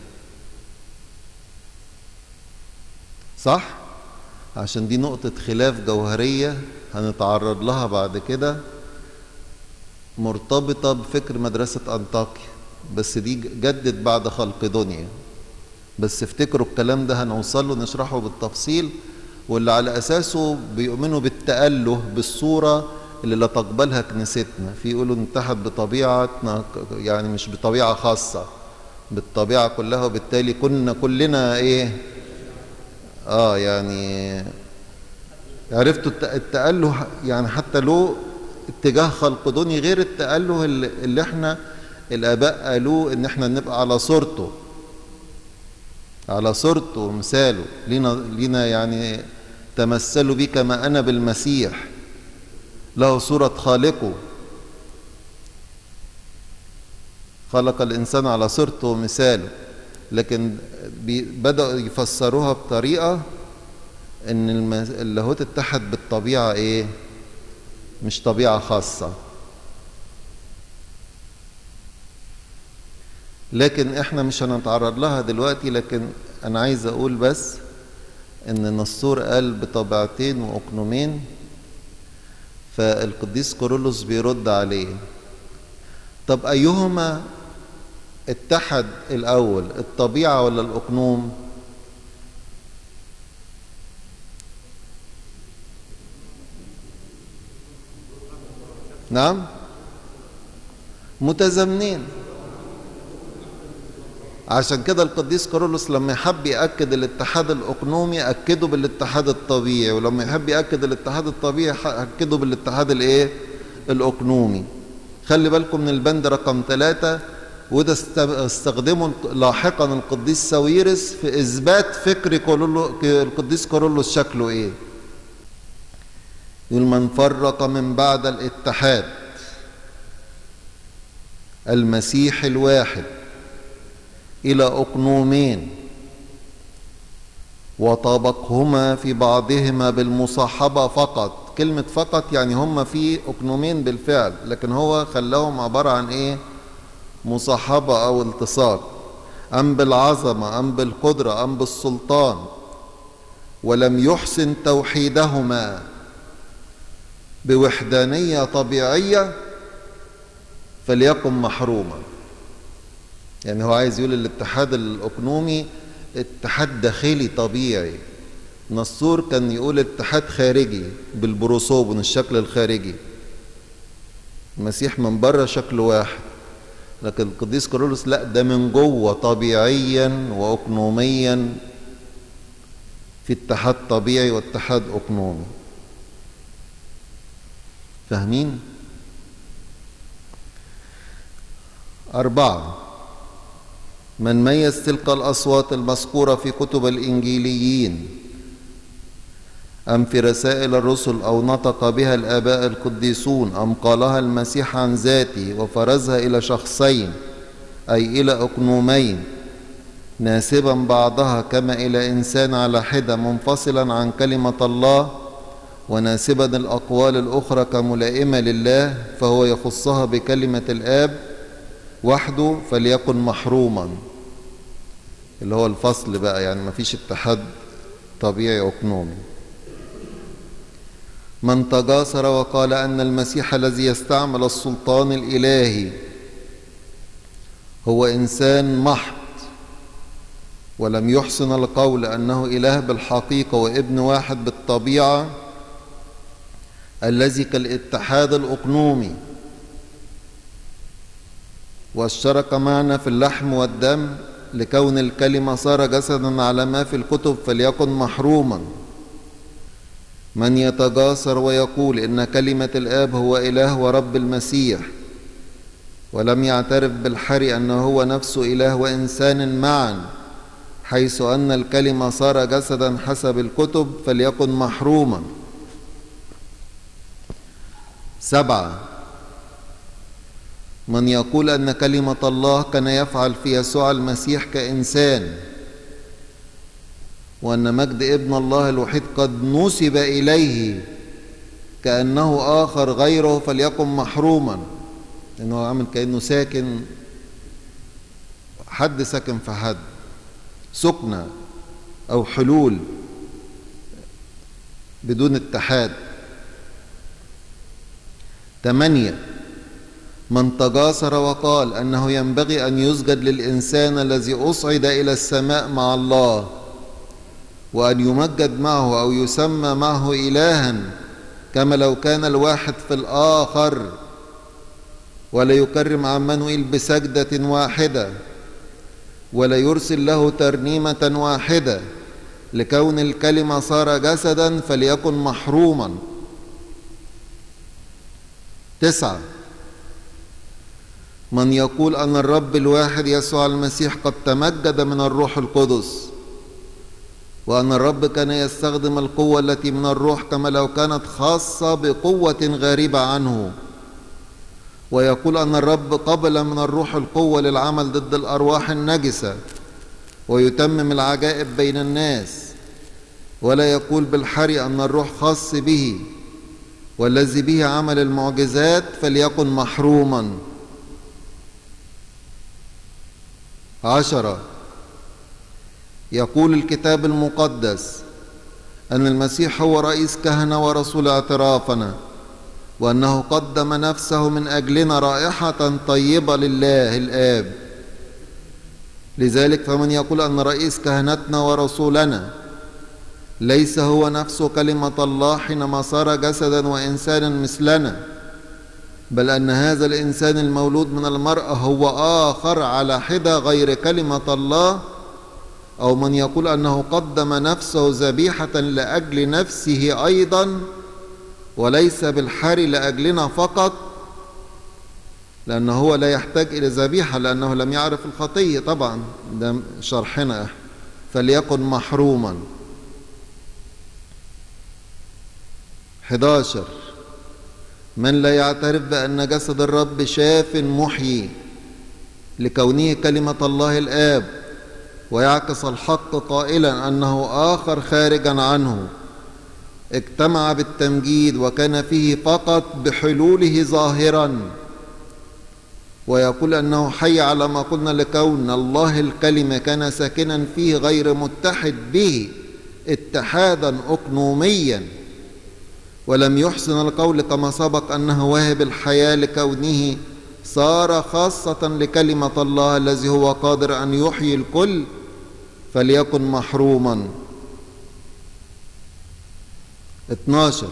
صح؟ عشان دي نقطة خلاف جوهرية هنتعرض لها بعد كده، مرتبطة بفكر مدرسة أنطاكيا، بس دي جدت بعد خلق دنيا. بس افتكروا الكلام ده هنوصل له نشرحه بالتفصيل، واللي على أساسه بيؤمنوا بالتأله بالصورة اللي لا تقبلها كنيستنا. في يقولوا نتحد بطبيعتنا، يعني مش بطبيعة خاصة، بالطبيعة كلها، وبالتالي كلنا ايه؟ يعني عرفتوا التأله يعني حتى له اتجاه خلق دنيا غير التأله اللي احنا الآباء قالوه ان احنا نبقى على صورته، على صورته ومثاله. لينا يعني تمثلوا بي كما أنا بالمسيح، له صورة خالقه، خلق الإنسان على صورته ومثاله. لكن بدأوا يفسروها بطريقة ان اللاهوت اتحد بالطبيعة ايه؟ مش طبيعة خاصة. لكن احنا مش هنتعرض لها دلوقتي، لكن انا عايز اقول بس ان نسطور قال بطبيعتين واقنومين، فالقديس كيرلس بيرد عليه. طب ايهما اتحد الاول، الطبيعة ولا الاقنوم؟ نعم، متزامنين. عشان كده القديس كيرلس لما يحب يأكد الاتحاد الأقنومي أكده بالاتحاد الطبيعي، ولما يحب يأكد الاتحاد الطبيعي أكده بالاتحاد الايه؟ الأقنومي. خلي بالكم من البند رقم 3، وده استخدمه لاحقا القديس ساويرس في إثبات فكر القديس كيرلس شكله ايه. يقول من فرق من بعد الاتحاد المسيح الواحد إلى أقنومين، وطابقهما في بعضهما بالمصاحبة فقط. كلمة فقط يعني هما في أقنومين بالفعل، لكن هو خلاهم عبارة عن إيه؟ مصاحبة أو التصاق. أم بالعظمة أم بالقدرة أم بالسلطان، ولم يحسن توحيدهما بوحدانية طبيعية فليكن محروما. يعني هو عايز يقول الاتحاد الأقنومي اتحاد داخلي طبيعي. نصور كان يقول اتحاد خارجي بالبروسوبون، الشكل الخارجي. المسيح من بره شكل واحد، لكن القديس كيرلس لا، ده من جوه طبيعيا وأقنوميا، في اتحاد طبيعي واتحاد أقنومي. فاهمين؟ 4. من ميز تلك الأصوات المذكورة في كتب الإنجيليين أم في رسائل الرسل، أو نطق بها الآباء القديسون، أم قالها المسيح عن ذاته وفرزها إلى شخصين أي إلى أقنومين، ناسبا بعضها كما إلى إنسان على حدة منفصلا عن كلمة الله، وناسبا الأقوال الأخرى كملائمة لله، فهو يخصها بكلمة الآب وحده، فليكن محروما. اللي هو الفصل بقى، يعني مفيش اتحاد طبيعي أقنومي. من تجاسر وقال أن المسيح الذي يستعمل السلطان الإلهي هو إنسان محض، ولم يحسن القول أنه إله بالحقيقة وابن واحد بالطبيعة الذي كالاتحاد الأقنومي، واشترك معنا في اللحم والدم لكون الكلمة صار جسدا على ما في الكتب، فليكن محروما. من يتجاسر ويقول إن كلمة الآب هو إله ورب المسيح، ولم يعترف بالحري أنه هو نفسه إله وإنسان معا، حيث أن الكلمة صار جسدا حسب الكتب، فليكن محروما. 7. من يقول أن كلمة الله كان يفعل في يسوع المسيح كإنسان، وأن مجد ابن الله الوحيد قد نسب إليه كأنه آخر غيره، فليكن محروما. لأنه عامل كأنه ساكن، حد ساكن في حد، سكنة أو حلول بدون اتحاد. 8. من تجاسر وقال أنه ينبغي أن يسجد للإنسان الذي أصعد إلى السماء مع الله، وأن يمجد معه أو يسمى معه إلها، كما لو كان الواحد في الآخر، ولا يكرم عمانوئيل بسجدة واحدة، ولا يرسل له ترنيمة واحدة، لكون الكلمة صار جسدا، فليكن محروما. 9. من يقول أن الرب الواحد يسوع المسيح قد تمجد من الروح القدس، وأن الرب كان يستخدم القوة التي من الروح كما لو كانت خاصة بقوة غريبة عنه، ويقول أن الرب قبل من الروح القوة للعمل ضد الأرواح النجسة ويتمم العجائب بين الناس، ولا يقول بالحري أن الروح خاص به والذي به عمل المعجزات، فليكن محروما. 10. يقول الكتاب المقدس أن المسيح هو رئيس كهنة ورسول اعترافنا، وأنه قدم نفسه من أجلنا رائحة طيبة لله الآب. لذلك فمن يقول أن رئيس كهنتنا ورسولنا ليس هو نفسه كلمة الله حينما صار جسدا وإنسانا مثلنا، بل أن هذا الإنسان المولود من المرأة هو آخر على حدة غير كلمة الله، أو من يقول أنه قدم نفسه ذبيحة لأجل نفسه أيضا وليس بالحري لأجلنا فقط، لأنه هو لا يحتاج إلى ذبيحة لأنه لم يعرف الخطية، طبعا ده شرحنا، فليكن محروما. 11. من لا يعترف بأن جسد الرب شاف محيي لكونه كلمة الله الآب، ويعكس الحق قائلا أنه آخر خارجا عنه اجتمع بالتمجيد وكان فيه فقط بحلوله ظاهرا، ويقول أنه حي على ما قلنا لكون الله الكلمة كان ساكنا فيه غير متحد به اتحادا أقنوميا، ولم يحسن القول كما سبق أنه واهب الحياة لكونه صار خاصة لكلمة الله الذي هو قادر أن يحيي الكل فليكن محروما. 12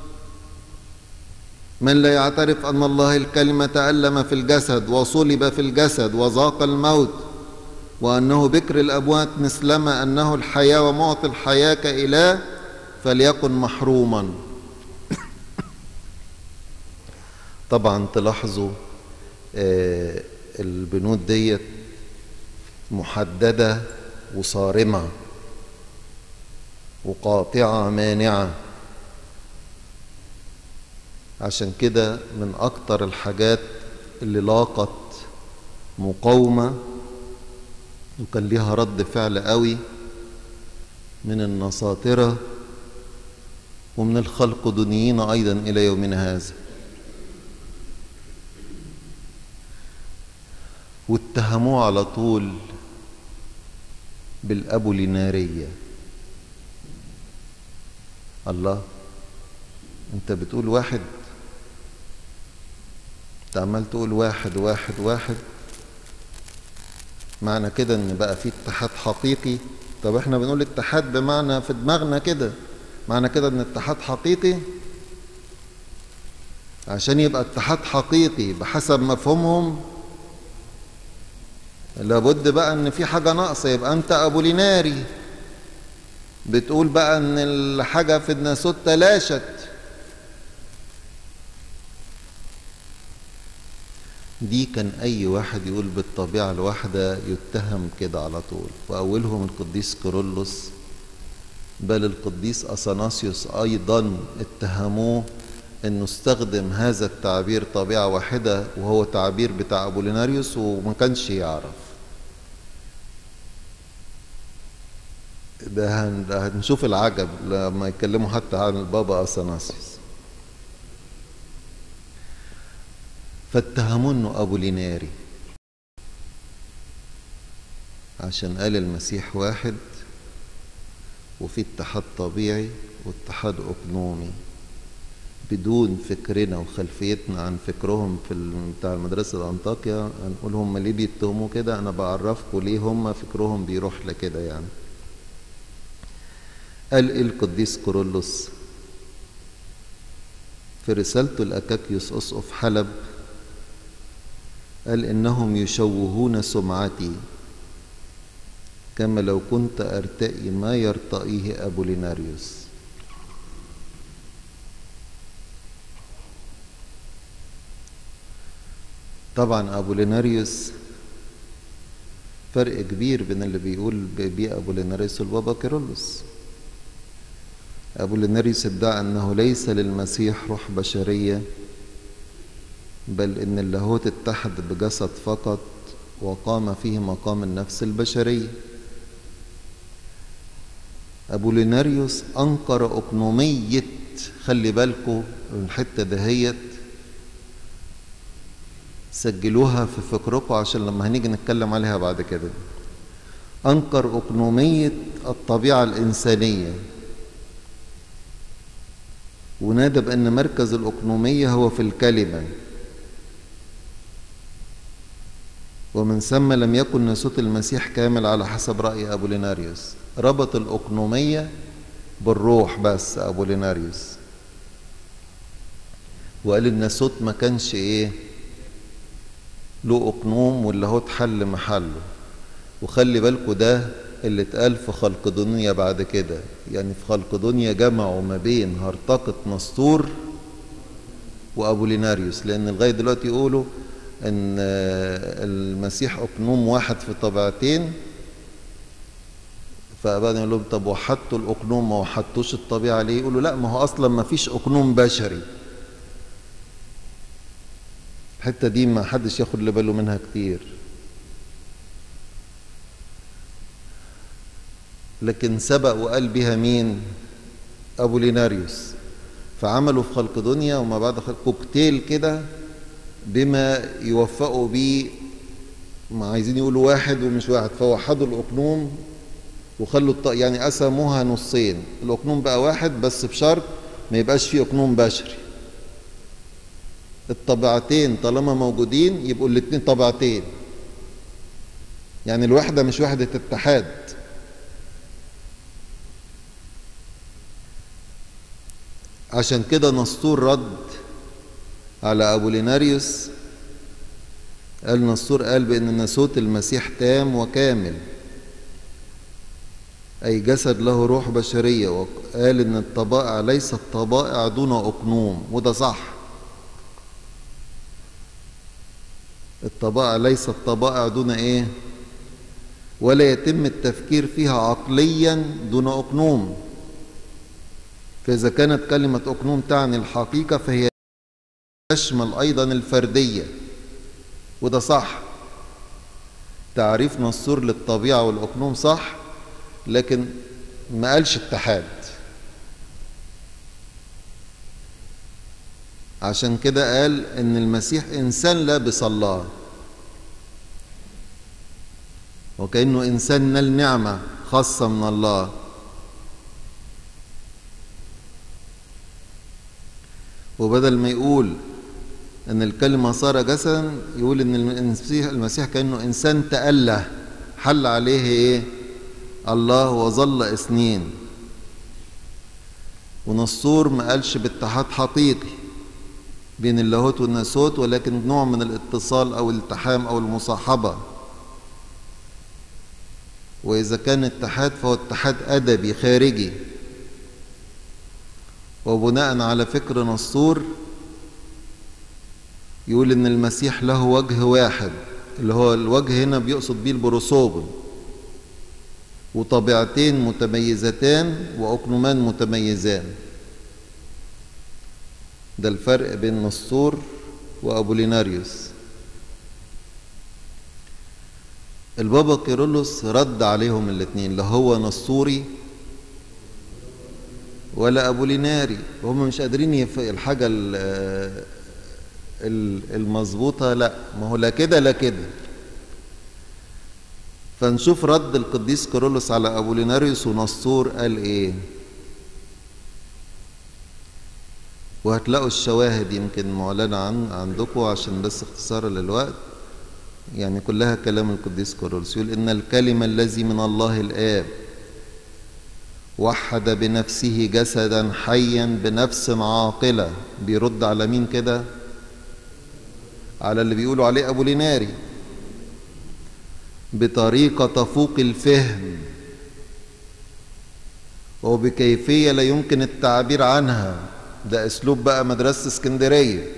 من لا يعترف أن الله الكلمة تألم في الجسد وصلب في الجسد وذاق الموت وأنه بكر الأموات مثلما أنه الحياة ومعطي الحياة كإله فليكن محروما. طبعا تلاحظوا البنود ديت محددة وصارمة وقاطعة مانعة، عشان كده من أكتر الحاجات اللي لاقت مقاومة وكان ليها رد فعل قوي من النصاطرة ومن الخلقدونيين أيضا إلى يومنا هذا، واتهموه على طول بالأبولينارية. الله، انت بتقول واحد، انت عمال تقول واحد واحد واحد، معنى كده ان بقى في اتحاد حقيقي؟ طب احنا بنقول اتحاد بمعنى في دماغنا كده، معنى كده ان اتحاد حقيقي؟ عشان يبقى اتحاد حقيقي بحسب مفهومهم لابد بقى ان في حاجة ناقصة، يبقى انت أبوليناري بتقول بقى ان الحاجة في الناسوت تلاشت. دي كان اي واحد يقول بالطبيعة الواحدة يتهم كده على طول، واولهم القديس كيرلس، بل القديس اثناسيوس ايضا اتهموه انه استخدم هذا التعبير طبيعة واحدة، وهو تعبير بتاع أبوليناريوس وما كانش يعرف. ده هنشوف العجب لما يتكلموا حتى عن البابا اثناسيوس، فاتهموا انه أبوليناري عشان قال المسيح واحد وفي اتحاد طبيعي واتحاد أقنومي بدون فكرنا وخلفيتنا عن فكرهم في بتاع المدرسة الأنطاكيا. هنقول هم ليه بيتهموا كده، أنا بعرفكم ليه هم فكرهم بيروح لكده يعني. قال إيه القديس كيرلس في رسالته لأكاكيوس أسقف حلب؟ قال إنهم يشوهون سمعتي كما لو كنت أرتئي ما يرتئيه أبوليناريوس. طبعا أبوليناريوس فرق كبير بين اللي بيقول بيه أبوليناريوس والبابا كيرلس. أبوليناريوس ادعى أنه ليس للمسيح روح بشرية، بل إن اللاهوت اتحد بجسد فقط وقام فيه مقام النفس البشرية. أبوليناريوس أنكر أقنومية، خلي بالكوا الحتة دهيت سجلوها في فكركم عشان لما هنيجي نتكلم عليها بعد كده. أنكر أقنومية الطبيعة الإنسانية، ونادى بأن مركز الأقنومية هو في الكلمة، ومن ثم لم يكن ناسوت المسيح كامل على حسب رأي أبوليناريوس. ربط الأقنومية بالروح بس أبوليناريوس، وقال الناسوت ما كانش له أقنوم واللاهوت حل محله. وخلي بالكوا ده اللي اتقال في خلقدونيا بعد كده، يعني في خلقدونيا جمعوا ما بين هرطقة نسطور وأبوليناريوس، لأن لغاية دلوقتي يقولوا ان المسيح أقنوم واحد في طبيعتين، فأبدا يقول لهم طب وحدتوا الأقنوم ما وحدتوش الطبيعة ليه؟ يقولوا لا، ما هو أصلا ما فيش أقنوم بشري. الحتة دي ما حدش ياخد باله منها كتير. لكن سبق وقال بها مين؟ أبوليناريوس. فعملوا في خلق دنيا وما بعد خلق كوكتيل كده بما يوفقوا بيه، ما عايزين يقولوا واحد ومش واحد، فوحدوا الأقنوم وخلوا يعني قسموها نصين. الأقنوم بقى واحد بس بشرط ما يبقاش فيه أقنوم بشري. الطبيعتين طالما موجودين يبقوا الاتنين طبيعتين، يعني الوحدة مش وحدة اتحاد. عشان كده نسطور رد على أبوليناريوس، قال نسطور قال بأن ناسوت المسيح تام وكامل، أي جسد له روح بشرية، وقال إن الطبائع ليست طبائع دون أقنوم، وده صح. الطبائع ليست طبائع دون إيه؟ ولا يتم التفكير فيها عقليا دون أقنوم. فإذا كانت كلمة أقنوم تعني الحقيقة فهي تشمل أيضا الفردية، وده صح. تعريف نسطور للطبيعة والأقنوم صح، لكن ما قالش اتحاد. عشان كده قال ان المسيح انسان لابس الله، وكأنه انسان نال نعمة خاصة من الله. وبدل ما يقول ان الكلمة صار جسدا، يقول ان المسيح كأنه انسان تأله، حل عليه ايه؟ الله، وظل اثنين. ونسطور ما قالش باتحاد حقيقي بين اللاهوت والناسوت، ولكن نوع من الاتصال او الالتحام او المصاحبة. واذا كان اتحاد فهو اتحاد ادبي خارجي. وبناء على فكر نسطور يقول ان المسيح له وجه واحد، اللي هو الوجه هنا بيقصد بيه البروسوبون، وطبيعتين متميزتان وأقنومان متميزان. ده الفرق بين نسطور وأبوليناريوس. البابا كيرلس رد عليهم الاثنين، لا هو نسطوري ولا أبوليناري، وهم مش قادرين الحاجة المظبوطة. لا، ما هو لا كده لا كده. فنشوف رد القديس كيرلس على أبوليناريوس ونسطور قال ايه، وهتلاقوا الشواهد يمكن معلنة عندكم عشان بس اختصارا للوقت، يعني كلها كلام القديس كيرلس. يقول إن الكلمة الذي من الله الآب وحد بنفسه جسدا حيا بنفس عاقلة. بيرد على مين كده؟ على اللي بيقولوا عليه أبوليناري، بطريقة تفوق الفهم وبكيفية لا يمكن التعبير عنها. ده أسلوب بقى مدرسة اسكندرية،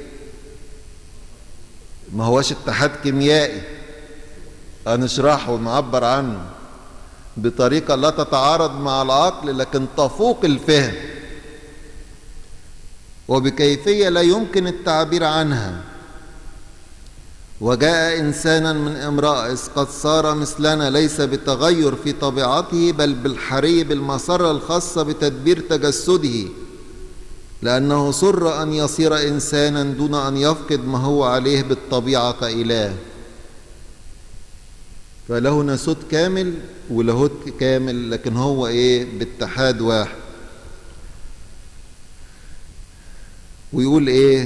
ما هوش اتحاد كيميائي هنشرحه ونعبر عنه بطريقة لا تتعارض مع العقل، لكن تفوق الفهم وبكيفية لا يمكن التعبير عنها. وجاء إنسانا من امرأة إذ قد صار مثلنا، ليس بتغير في طبيعته بل بالحري بالمسرة الخاصة بتدبير تجسده، لأنه سر أن يصير إنسانا دون أن يفقد ما هو عليه بالطبيعة كإله. فله ناسوت كامل ولاهوت كامل، لكن هو إيه؟ باتحاد واحد. ويقول إيه؟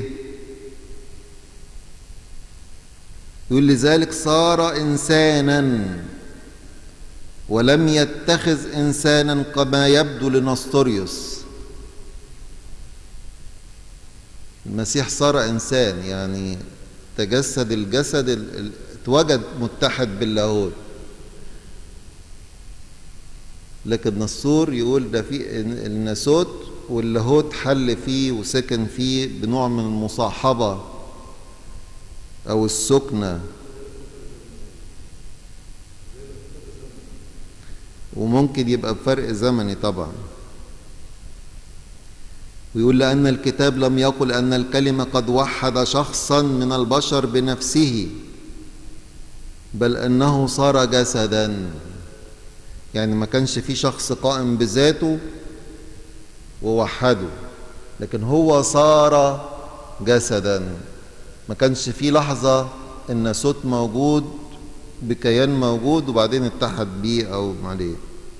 يقول لذلك صار إنسانا ولم يتخذ إنسانا كما يبدو لنسطوريوس. المسيح صار إنسان، يعني تجسد الجسد، اتوجد متحد باللاهوت. لكن نسطور يقول ده في الناسوت واللاهوت حل فيه وسكن فيه بنوع من المصاحبة أو السكنة. وممكن يبقى بفرق زمني طبعا. ويقول لأن الكتاب لم يقل أن الكلمة قد وحد شخصا من البشر بنفسه، بل أنه صار جسدا. يعني ما كانش في شخص قائم بذاته ووحده، لكن هو صار جسدا. ما كانش في لحظة ان صوت موجود بكيان موجود وبعدين اتحد بيه او عليه.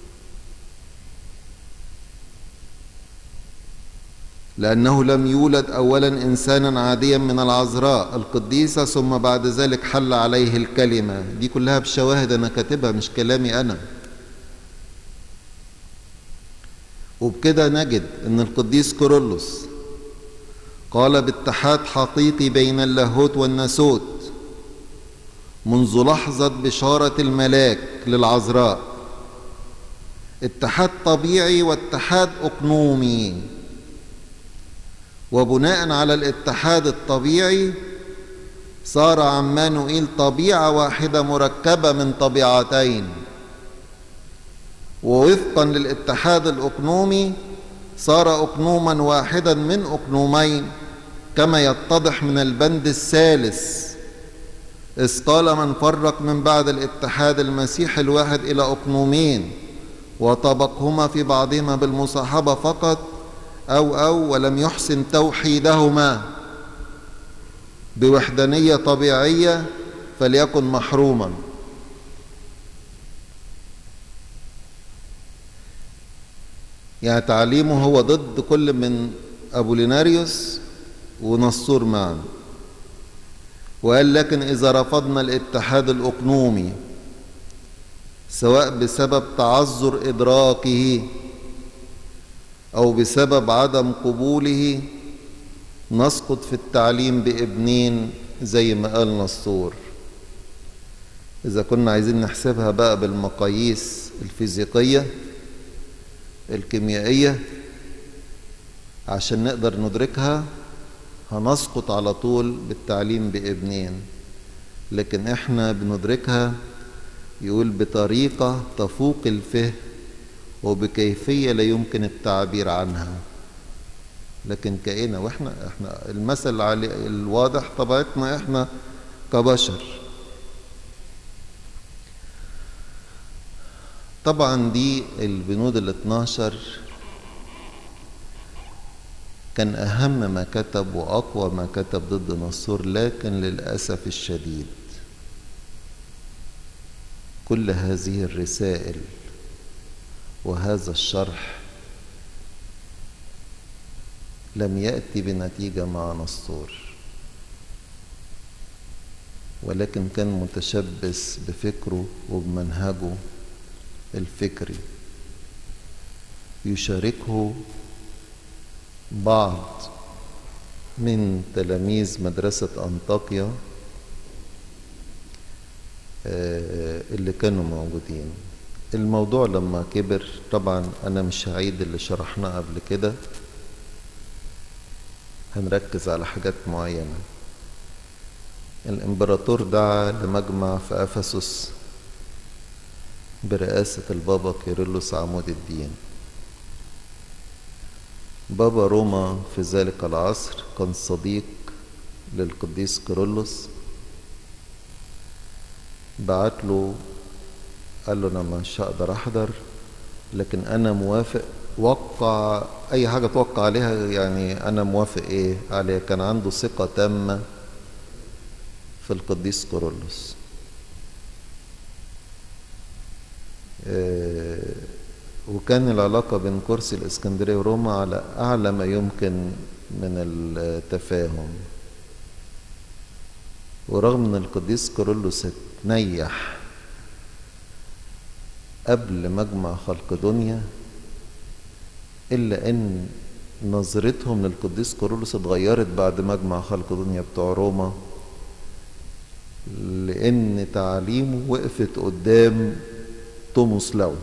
لأنه لم يولد أولا إنسانا عاديا من العذراء القديسة ثم بعد ذلك حل عليه الكلمة. دي كلها بشواهد أنا كاتبها، مش كلامي أنا. وبكده نجد أن القديس كيرلس قال باتحاد حقيقي بين اللاهوت والناسوت منذ لحظة بشارة الملاك للعذراء، اتحاد طبيعي واتحاد أقنومي. وبناء على الاتحاد الطبيعي صار عمانوئيل طبيعة واحدة مركبة من طبيعتين، ووفقا للاتحاد الأقنومي صار أقنوما واحدا من أقنومين، كما يتضح من البند الثالث، إذ قال من فرق من بعد الاتحاد المسيحي الواحد إلى أقنومين وطبقهما في بعضهما بالمصاحبة فقط أو ولم يحسن توحيدهما بوحدانية طبيعية فليكن محروما. يعني تعليمه هو ضد كل من أبوليناريوس ونسطور معا. وقال لكن إذا رفضنا الاتحاد الأقنومي سواء بسبب تعذر إدراكه أو بسبب عدم قبوله نسقط في التعليم بابنين زي ما قال نسطور. إذا كنا عايزين نحسبها بقى بالمقاييس الفيزيقية الكيميائية عشان نقدر ندركها هنسقط على طول بالتعليم بابنين، لكن احنا بندركها يقول بطريقة تفوق الفهم وبكيفية لا يمكن التعبير عنها. لكن كائنة واحنا المثل الواضح طبيعتنا احنا كبشر. طبعا دي البنود ال12 كان أهم ما كتب وأقوى ما كتب ضد نسطور، لكن للأسف الشديد كل هذه الرسائل وهذا الشرح لم يأتي بنتيجة مع نسطور، ولكن كان متشبث بفكره وبمنهجه الفكري يشاركه بعض من تلاميذ مدرسة أنطاكيا اللي كانوا موجودين. الموضوع لما كبر طبعا أنا مش هعيد اللي شرحناه قبل كده، هنركز على حاجات معينة. الإمبراطور دعا لمجمع في أفسس برئاسة البابا كيرلس عمود الدين. بابا روما في ذلك العصر كان صديق للقديس كيرلس، بعت له قال له أنا مش هقدر أحضر لكن أنا موافق، وقع أي حاجة توقع عليها، يعني أنا موافق إيه عليها. كان عنده ثقة تامة في القديس كيرلس. وكان العلاقة بين كرسي الإسكندرية وروما على أعلى ما يمكن من التفاهم. ورغم أن القديس كيرلس اتنيح قبل مجمع خلقدونيا إلا أن نظرتهم للقديس كيرلس اتغيرت بعد مجمع خلقدونيا بتوع روما، لأن تعاليمه وقفت قدام توماس لاو،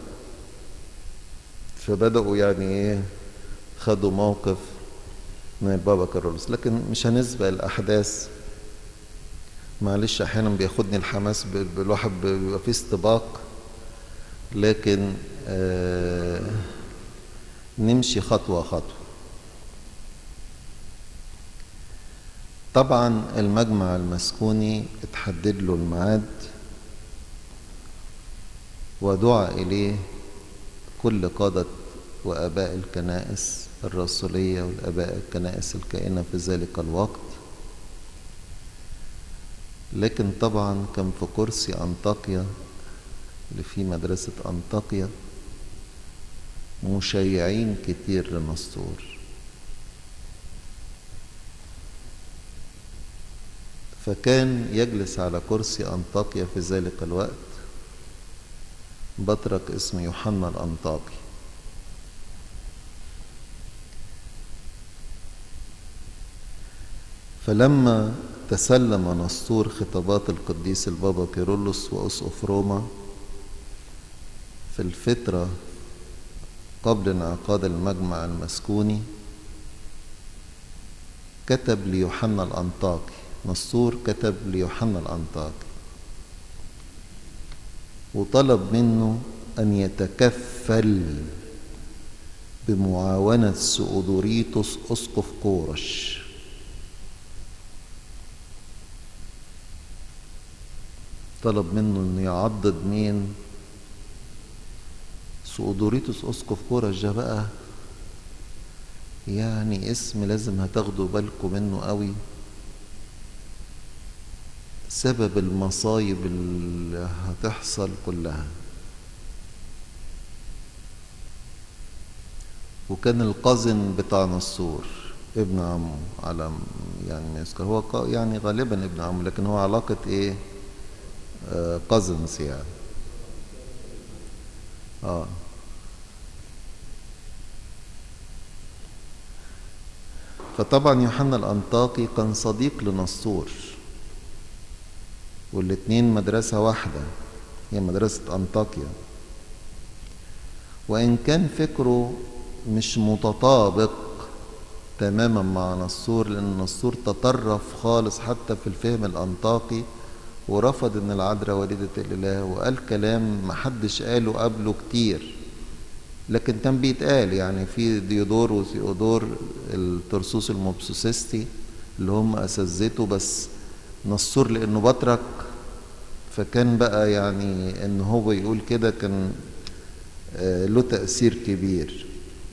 فبدأوا يعني ايه خدوا موقف من البابا كيرلس. لكن مش هنسبق الأحداث، معلش أحيانا بياخدني الحماس بالواحد بيبقى فيه استباق، لكن نمشي خطوة خطوة. طبعا المجمع المسكوني اتحدد له الميعاد ودعا إليه كل قادة وآباء الكنائس الرسولية والآباء الكنائس الكائنة في ذلك الوقت. لكن طبعا كان في كرسي أنطاكيا اللي في مدرسة أنطاكيا مشيعين كتير لنسطور، فكان يجلس على كرسي أنطاكيا في ذلك الوقت بطرك اسمه يوحنا الأنطاكي. فلما تسلم نسطور خطابات القديس البابا كيرلس وأسقف روما في الفترة قبل انعقاد المجمع المسكوني، كتب ليوحنا الأنطاكي، نسطور كتب ليوحنا الأنطاكي وطلب منه أن يتكفل بمعاونة سؤدوريتوس أسقف كورش. طلب منه أن يعضد مين؟ سؤدوريتوس أسقف كورش. ده بقى يعني اسم لازم هتاخدوا بالكم منه قوي، سبب المصايب اللي هتحصل كلها. وكان القزن بتاع نسطور ابن عمه، على يعني ما يذكر، هو يعني غالبا ابن عمه، لكن هو علاقة ايه؟ قزنس يعني. فطبعا يوحنا الأنطاكي كان صديق لنسطور، والاتنين مدرسة واحدة هي مدرسة أنطاكيا، وإن كان فكره مش متطابق تماما مع نسطور، لأن نسطور تطرف خالص حتى في الفهم الأنطاكي ورفض إن العذراء والدة الإله، وقال كلام محدش قاله قبله كتير، لكن كان بيتقال يعني في ديودور وثيودور الترسوس المبسوسستي اللي هم أساتذته، بس نسطور لأنه بطرك فكان بقى يعني إن هو يقول كده كان له تأثير كبير.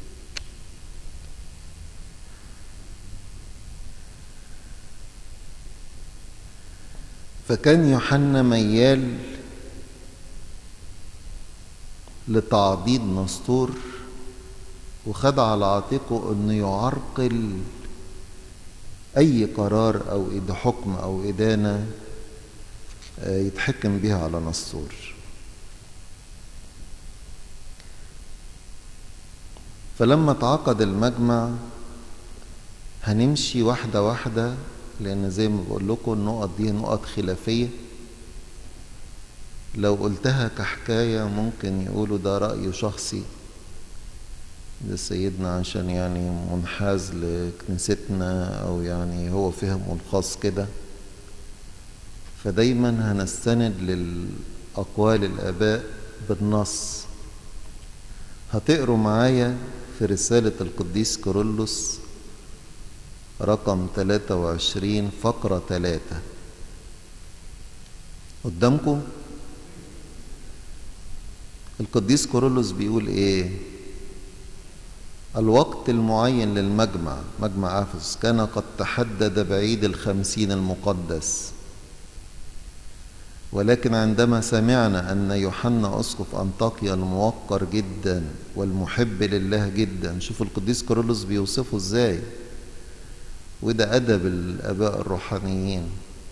فكان يوحنا ميال لتعضيد نسطور، وخد على عاتقه انه يعرقل اي قرار او حكم او ادانه يتحكم بها على نسطور. فلما تعقد المجمع هنمشي واحده واحده، لان زي ما بقول لكم النقط دي نقط خلافيه، لو قلتها كحكايه ممكن يقولوا ده رأي شخصي لسيدنا عشان يعني منحاز لكنيستنا، او يعني هو فهمه الخاص كده. فدايما هنستند للأقوال الآباء بالنص. هتقروا معايا في رسالة القديس كيرلس رقم 23 فقرة 3 قدامكم. القديس كيرلس بيقول ايه؟ الوقت المعين للمجمع، مجمع أفسس، كان قد تحدد بعيد 50 المقدس، ولكن عندما سمعنا أن يوحنا أسقف أنطاكيا الموقر جدا والمحب لله جدا، شوف القديس كيرلس بيوصفه ازاي، وده أدب الآباء الروحانيين.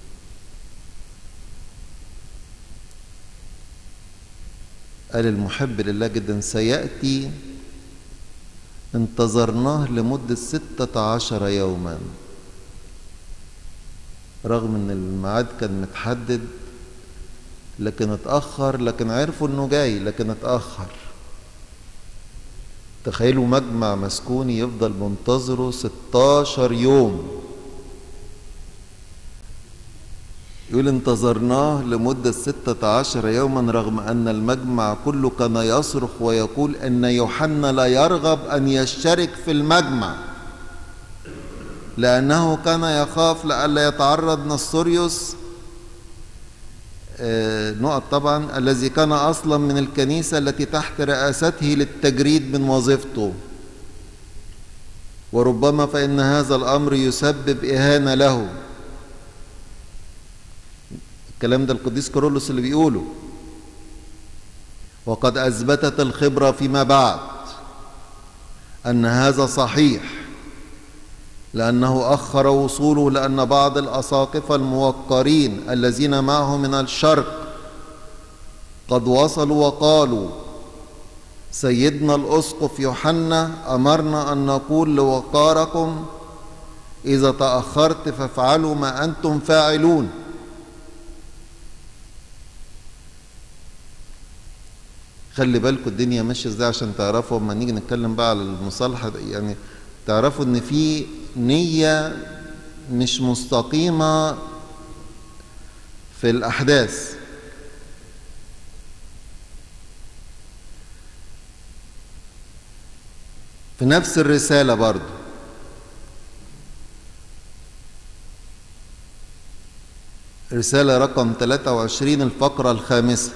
قال المحب لله جدا سيأتي، انتظرناه لمدة 16 يوما، رغم ان الميعاد كان متحدد لكن اتأخر، لكن عرفوا انه جاي لكن اتأخر. تخيلوا مجمع مسكوني يفضل منتظره 16 يوم. يقول انتظرناه لمدة 16 يوما رغم أن المجمع كله كان يصرخ ويقول أن يوحنا لا يرغب أن يشترك في المجمع، لأنه كان يخاف لئلا يتعرض نسطوريوس نقط طبعا، الذي كان أصلا من الكنيسة التي تحت رئاسته للتجريد من وظيفته، وربما فإن هذا الأمر يسبب إهانة له. الكلام ده القديس كيرلس اللي بيقوله. وقد أثبتت الخبرة فيما بعد أن هذا صحيح، لأنه أخر وصوله، لأن بعض الأساقفة الموقرين الذين معه من الشرق قد وصلوا وقالوا: سيدنا الأسقف يوحنا أمرنا أن نقول لوقاركم: إذا تأخرت فافعلوا ما أنتم فاعلون. خلي بالكم الدنيا ماشيه ازاي عشان تعرفوا اما نيجي نتكلم بقى على المصالحه، يعني تعرفوا ان في نيه مش مستقيمه في الاحداث. في نفس الرساله برضو رساله رقم 23 الفقره الخامسه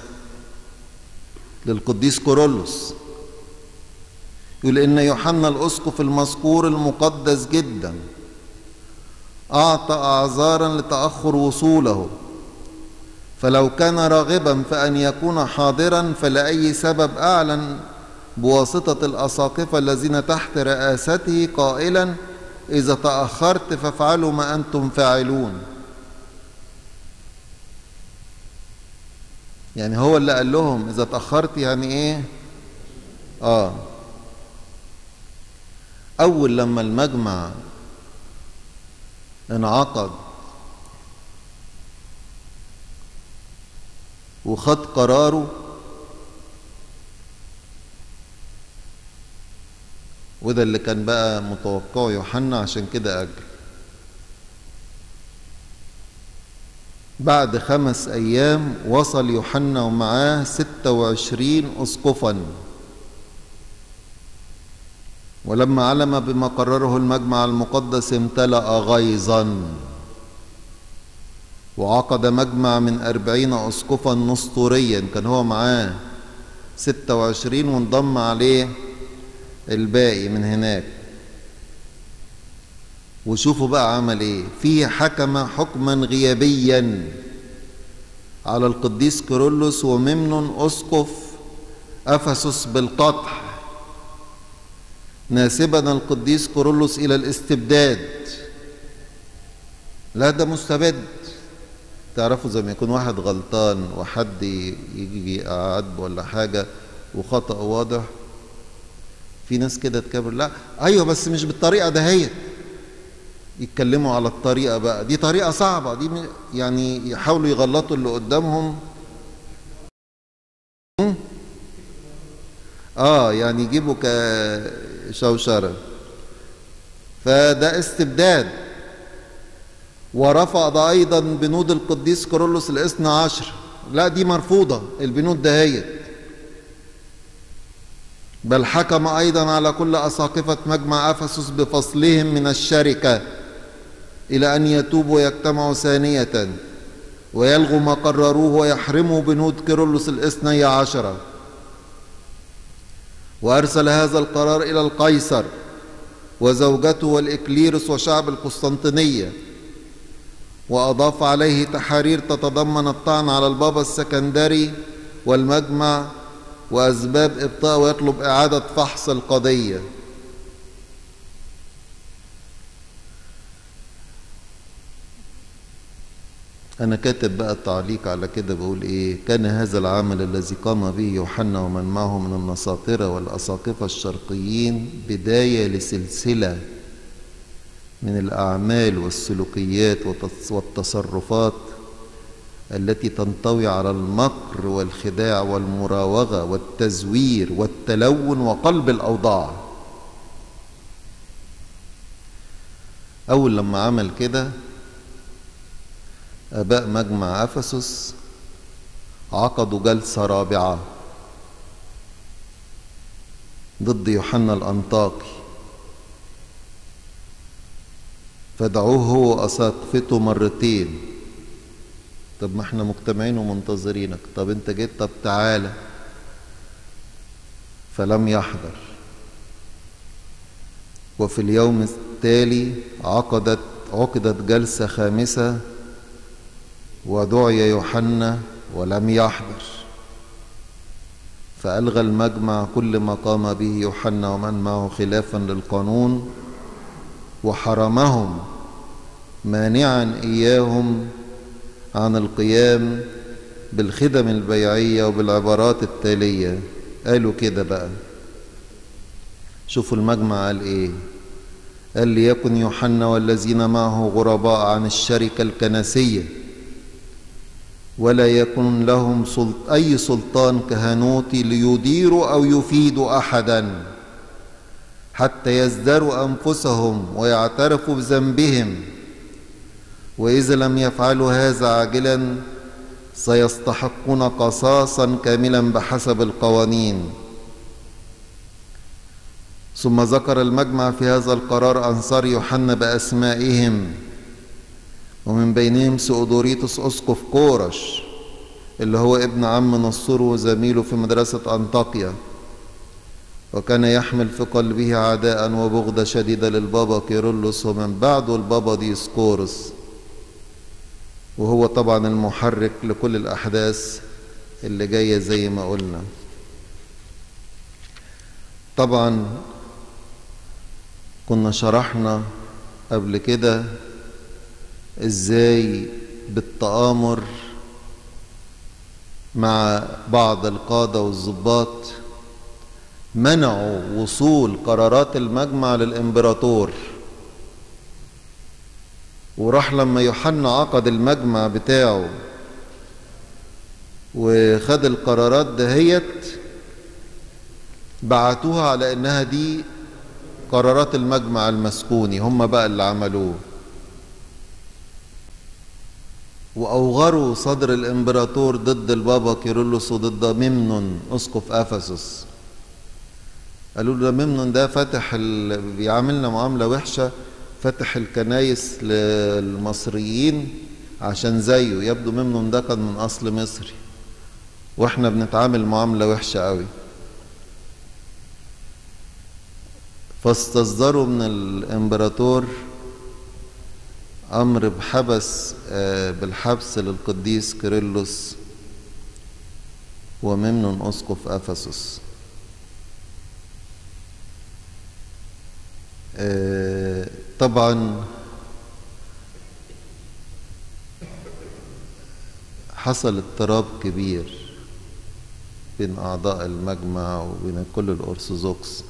للقديس كيرلس، يقول: إن يوحنا الأسقف المذكور المقدس جدا أعطى أعذارا لتأخر وصوله، فلو كان راغبا فأن يكون حاضرا فلأي سبب أعلن بواسطة الأساقفة الذين تحت رئاسته قائلا: إذا تأخرت فافعلوا ما أنتم فاعلون. يعني هو اللي قال لهم إذا تأخرت يعني إيه؟ أول لما المجمع انعقد وخد قراره، وده اللي كان بقى متوقعه يوحنا، عشان كده أجل. بعد 5 أيام وصل يوحنا ومعاه 26 أسقفا، ولما علم بما قرره المجمع المقدس امتلأ غيظا، وعقد مجمع من 40 أسقفا نسطوريا. كان هو معاه 26 وانضم عليه الباقي من هناك. وشوفوا بقى عمل ايه فيه: حكم حكما غيابيا على القديس كيرلس وممنون أسقف أفسس بالقطع، ناسبا القديس كيرلس إلى الاستبداد. لا ده مستبد. تعرفوا زي ما يكون واحد غلطان وحد يجي يعاتبه ولا حاجة وخطأ واضح، في ناس كده تكبر: لا أيوه بس مش بالطريقة دهيت. يتكلموا على الطريقة بقى، دي طريقة صعبة، دي يعني يحاولوا يغلطوا اللي قدامهم. يعني يجيبوا كشوشرة. فده استبداد. ورفض أيضا بنود القديس كيرلس ال12. لا دي مرفوضة البنود دهيت. بل حكم أيضا على كل أساقفة مجمع أفسس بفصلهم من الشركة إلى أن يتوبوا ويجتمعوا ثانية ويلغوا ما قرروه ويحرموا بنود كيرلس ال12. وأرسل هذا القرار إلى القيصر وزوجته والإكليروس وشعب القسطنطينية، وأضاف عليه تحارير تتضمن الطعن على البابا السكندري والمجمع وأسباب إبطاء، ويطلب إعادة فحص القضية. أنا كاتب بقى التعليق على كده، بقول إيه: كان هذا العمل الذي قام به يوحنا ومن معه من النساطرة والأساقفة الشرقيين بداية لسلسلة من الأعمال والسلوكيات والتصرفات التي تنطوي على المكر والخداع والمراوغة والتزوير والتلون وقلب الأوضاع. أول لما عمل كده آباء مجمع أفسس عقدوا جلسة رابعة ضد يوحنا الأنطاكي، فدعوه هو وأساقفته مرتين طب ما احنا مجتمعين ومنتظرينك. طب انت جيت، طب تعالى. فلم يحضر. وفي اليوم التالي عقدت جلسة خامسة، ودعي يوحنا ولم يحضر. فألغى المجمع كل ما قام به يوحنا ومن معه خلافا للقانون، وحرمهم مانعا إياهم عن القيام بالخدم البيعية وبالعبارات التالية. قالوا كده بقى، شوفوا المجمع قال ايه. قال ليكن يوحنا والذين معه غرباء عن الشركة الكنسية، ولا يكن لهم أي سلطان كهنوتي ليديروا أو يفيدوا أحدا، حتى يزدروا أنفسهم ويعترفوا بذنبهم، وإذا لم يفعلوا هذا عاجلا سيستحقون قصاصا كاملا بحسب القوانين. ثم ذكر المجمع في هذا القرار أنصار يوحنا بأسمائهم، ومن بينهم سؤدوريتوس أسقف كورش اللي هو ابن عم نصور وزميله في مدرسة أنطاكيا، وكان يحمل في قلبه عداء وبغضة شديدة للبابا كيرلس ومن بعده البابا ديسقورس، وهو طبعا المحرك لكل الأحداث اللي جاية زي ما قلنا. طبعا كنا شرحنا قبل كده ازاي بالتآمر مع بعض القادة والضباط منعوا وصول قرارات المجمع للإمبراطور، وراح لما يوحنا عقد المجمع بتاعه وخد القرارات دهيت بعتوها على انها دي قرارات المجمع المسكوني، هم بقى اللي عملوه، وأوغروا صدر الإمبراطور ضد البابا كيرلس وضد ممنون أسقف أفسس. قالوا له ممنون ده فتح بيعاملنا معاملة وحشة، فتح الكنايس للمصريين عشان زيه، يبدو ممنون ده كان من أصل مصري واحنا بنتعامل معاملة وحشة قوي. فاستصدروا من الإمبراطور أمر بالحبس للقديس كيرلس وممنون أسقف أفسس. طبعا حصل اضطراب كبير بين أعضاء المجمع وبين كل الأرثوذكس،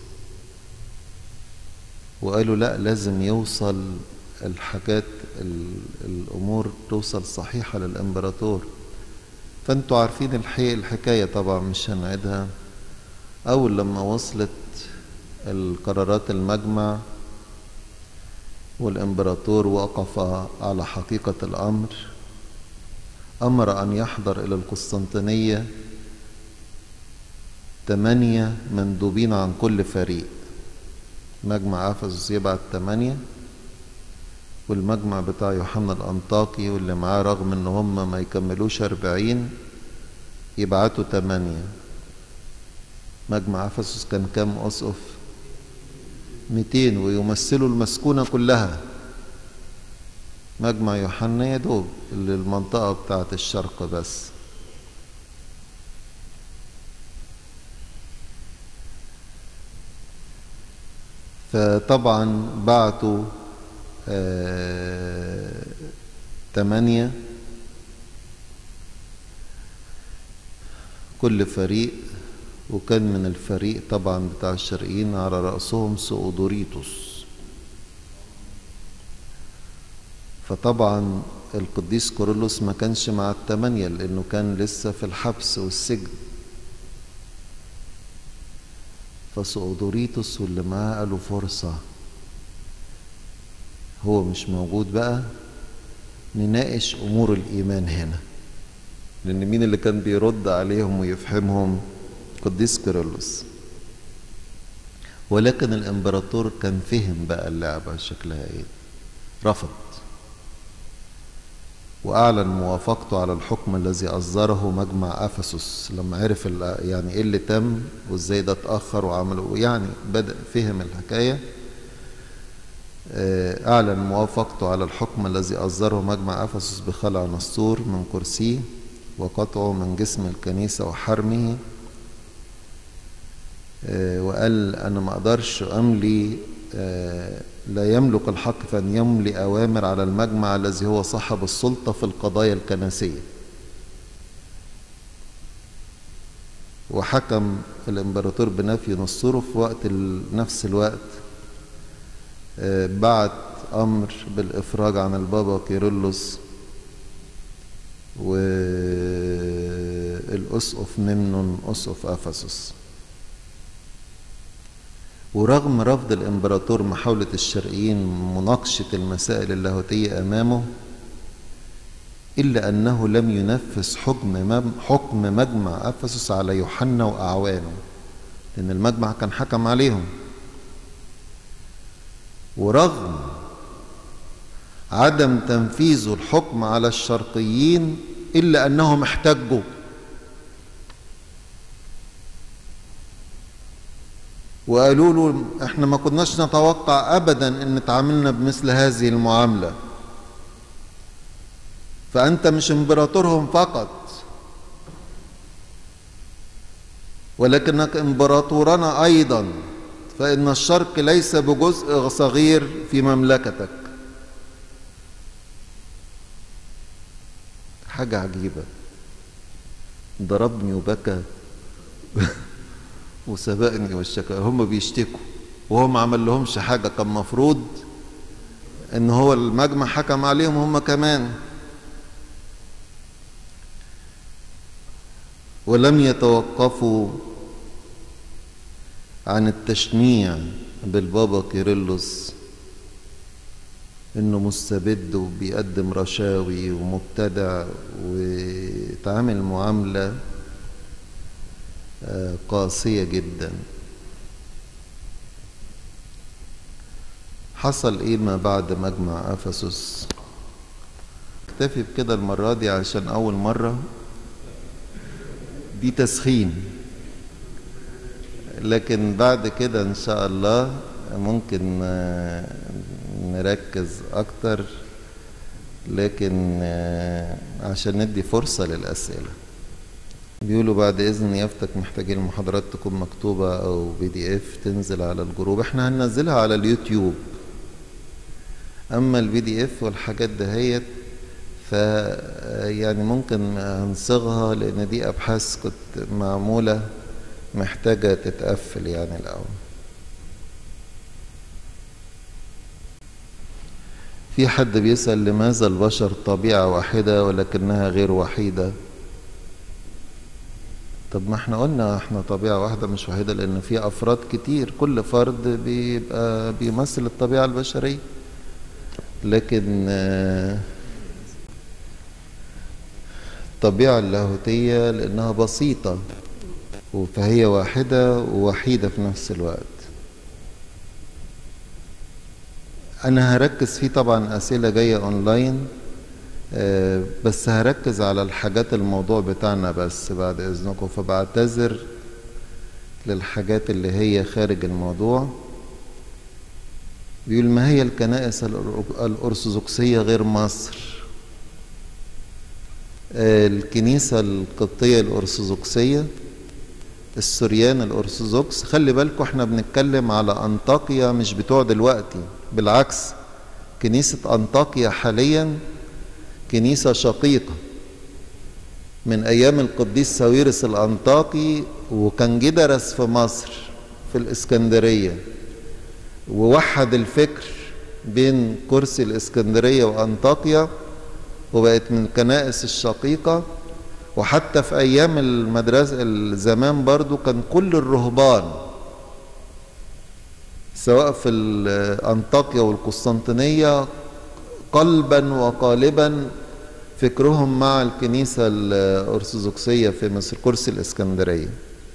وقالوا لا، لازم يوصل الحاجات الأمور توصل صحيحة للإمبراطور. فأنتوا عارفين الحكاية طبعا مش هنعيدها. أول لما وصلت القرارات المجمع والإمبراطور وقف على حقيقة الأمر، أمر أن يحضر إلى القسطنطينية 8 مندوبين عن كل فريق. مجمع أفسس يبعت 8، والمجمع بتاع يوحنا الأنطاكي واللي معاه رغم ان هم ما يكملوش 40 يبعتوا 8. مجمع أفسس كان كام أسقف؟ 200 ويمثلوا المسكونة كلها. مجمع يوحنا يدوب للمنطقة بتاعة الشرق بس. فطبعا بعتوا 8 كل فريق، وكان من الفريق طبعا بتاع الشرقيين على رأسهم سؤدوريتوس. فطبعا القديس كيرلس ما كانش مع 8 لأنه كان لسه في الحبس والسجن. فسؤدوريتوس واللي معاه قالوا فرصة، هو مش موجود بقى نناقش أمور الإيمان هنا، لأن مين اللي كان بيرد عليهم ويفهمهم؟ قديس كيرلس. ولكن الإمبراطور كان فهم بقى اللعبة شكلها إيه، رفض. وأعلن موافقته على الحكم الذي أصدره مجمع أفسس. لما عرف يعني إيه اللي تم وإزاي ده اتأخر وعملوا، يعني بدأ فهم الحكاية. أعلن موافقته على الحكم الذي أصدره مجمع أفسس بخلع نسطور من كرسيه وقطعه من جسم الكنيسة وحرمه. وقال أنا ما أقدرش أملي، لا يملك الحق فأن يملي أوامر على المجمع الذي هو صاحب السلطة في القضايا الكنسية. وحكم الإمبراطور بنفي نسطوره. في نفس الوقت بعت أمر بالإفراج عن البابا كيرلس والأسقف ممنون أسقف أفسس. ورغم رفض الإمبراطور محاولة الشرقيين مناقشة المسائل اللاهوتية أمامه، إلا أنه لم ينفذ حكم مجمع أفسس على يوحنا وأعوانه، لأن المجمع كان حكم عليهم. ورغم عدم تنفيذ الحكم على الشرقيين إلا أنهم احتجوا. وقالوا له احنا ما كناش نتوقع أبدا أن تعاملنا بمثل هذه المعاملة، فأنت مش إمبراطورهم فقط ولكنك إمبراطورنا أيضا، فإن الشرق ليس بجزء صغير في مملكتك. حاجة عجيبة. ضربني وبكى وسبقني والشكا. هم بيشتكوا وهو ما عمل لهمش حاجة، كان مفروض ان هو المجمع حكم عليهم هم كمان. ولم يتوقفوا عن التشنيع بالبابا كيرلس انه مستبد وبيقدم رشاوي ومبتدع، وتعامل معاملة قاسية جدا. حصل ايه ما بعد مجمع أفسس؟ اكتفي بكده المرة دي عشان أول مرة دي تسخين، لكن بعد كده إن شاء الله ممكن نركز أكتر، لكن عشان ندي فرصة للأسئلة. بيقولوا بعد إذن يفتك محتاجين المحاضرات تكون مكتوبة أو PDF تنزل على الجروب. احنا هننزلها على اليوتيوب، أما الPDF والحاجات دهيت يعني ممكن هنصيغها، لأن دي أبحاث كنت معمولة محتاجة تتقفل يعني الأول. في حد بيسأل لماذا البشر طبيعة واحدة ولكنها غير وحيدة؟ طب ما احنا قلنا احنا طبيعة واحدة مش وحيدة، لأن في أفراد كتير، كل فرد بيبقى بيمثل الطبيعة البشرية، لكن الطبيعة اللاهوتية لأنها بسيطة فهي واحدة ووحيدة في نفس الوقت. أنا هركز فيه طبعا أسئلة جاية أونلاين، بس هركز على الحاجات الموضوع بتاعنا بس بعد إذنكم، فبعتذر للحاجات اللي هي خارج الموضوع. بيقول ما هي الكنائس الأرثوذكسية غير مصر؟ الكنيسة القبطية الأرثوذكسية، السوريان الأرثوذكس. خلي بالكم احنا بنتكلم على أنطاكيا مش بتوع دلوقتي، بالعكس كنيسة أنطاكيا حاليا كنيسة شقيقة من أيام القديس ساويرس الأنطاكي، وكان جه درس في مصر في الإسكندرية ووحد الفكر بين كرسي الإسكندرية وأنطاكيا، وبقت من الكنائس الشقيقة. وحتى في أيام المدرسة الزمان برضو كان كل الرهبان سواء في أنطاكيا والقسطنطينية قلبا وقالبا فكرهم مع الكنيسة الأرثوذكسية في مصر، كرسي الإسكندرية.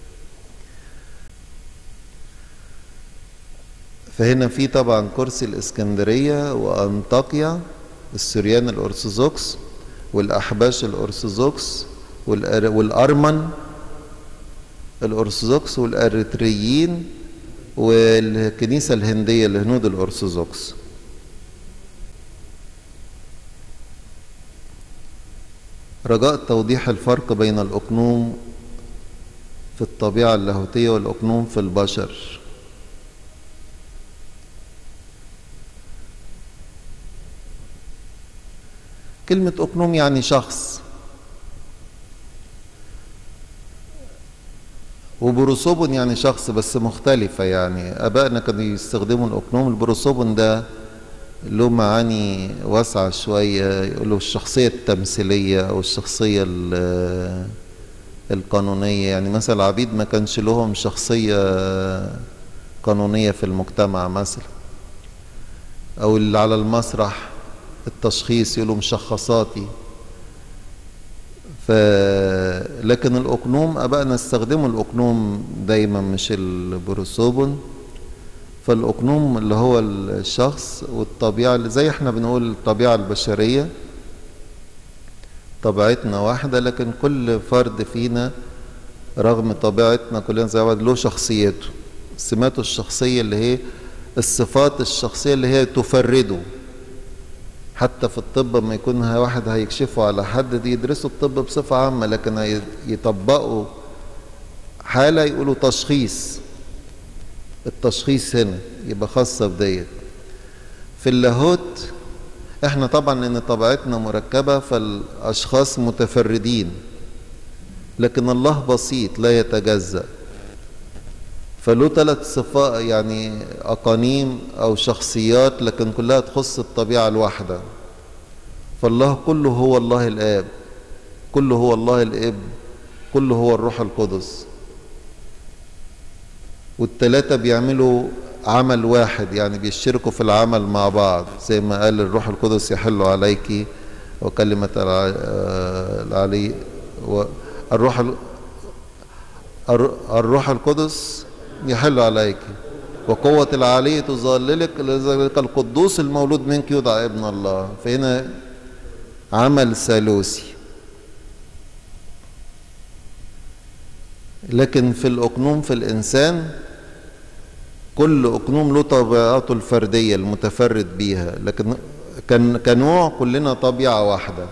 فهنا في طبعا كرسي الإسكندرية وأنطاكيا السوريان الأرثوذكس، والأحباش الأرثوذكس والأرمن الأرثوذكس والأريتريين والكنيسة الهندية الهنود الأرثوذكس. رجاء توضيح الفرق بين الأقنوم في الطبيعة اللاهوتية والأقنوم في البشر. كلمة أقنوم يعني شخص، وبروسوبون يعني شخص بس مختلفة. يعني أبائنا كانوا يستخدموا الأقنوم. البروسوبون ده له معاني واسعة شوية، يقولوا الشخصية التمثيلية أو الشخصية القانونية. يعني مثلا العبيد ما كانش لهم شخصية قانونية في المجتمع مثلا، أو اللي على المسرح التشخيص يقولوا مشخصاتي. لكن الأقنوم أبائنا استخدموا الأقنوم دايما مش البروسوبون. فالأقنوم اللي هو الشخص والطبيعة، اللي زي احنا بنقول الطبيعة البشرية طبيعتنا واحدة، لكن كل فرد فينا رغم طبيعتنا كلنا زي بعض له شخصيته، سماته الشخصية اللي هي الصفات الشخصية اللي هي تفرده. حتى في الطب لما يكون واحد هيكشفه على حد دي يدرسوا الطب بصفة عامة، لكن يطبقوا حالة يقولوا تشخيص. التشخيص هنا يبقى خاصة بديت. في اللاهوت احنا طبعا لان طبيعتنا مركبة فالاشخاص متفردين، لكن الله بسيط لا يتجزأ، فله 3 صفات يعني أقانيم أو شخصيات، لكن كلها تخص الطبيعة الواحدة. فالله كله هو الله الآب، كله هو الله الابن، كله هو الروح القدس، وال3 بيعملوا عمل واحد، يعني بيشتركوا في العمل مع بعض. زي ما قال الروح القدس يحل عليك وكلمة العلي الروح القدس يحل عليك وقوة العلي تظللك، لذلك القدوس المولود منك يدعى ابن الله. فهنا عمل ثالوثي. لكن في الأقنوم في الإنسان كل أقنوم له طبيعته الفردية المتفرد بيها، لكن كنوع كلنا طبيعة واحدة.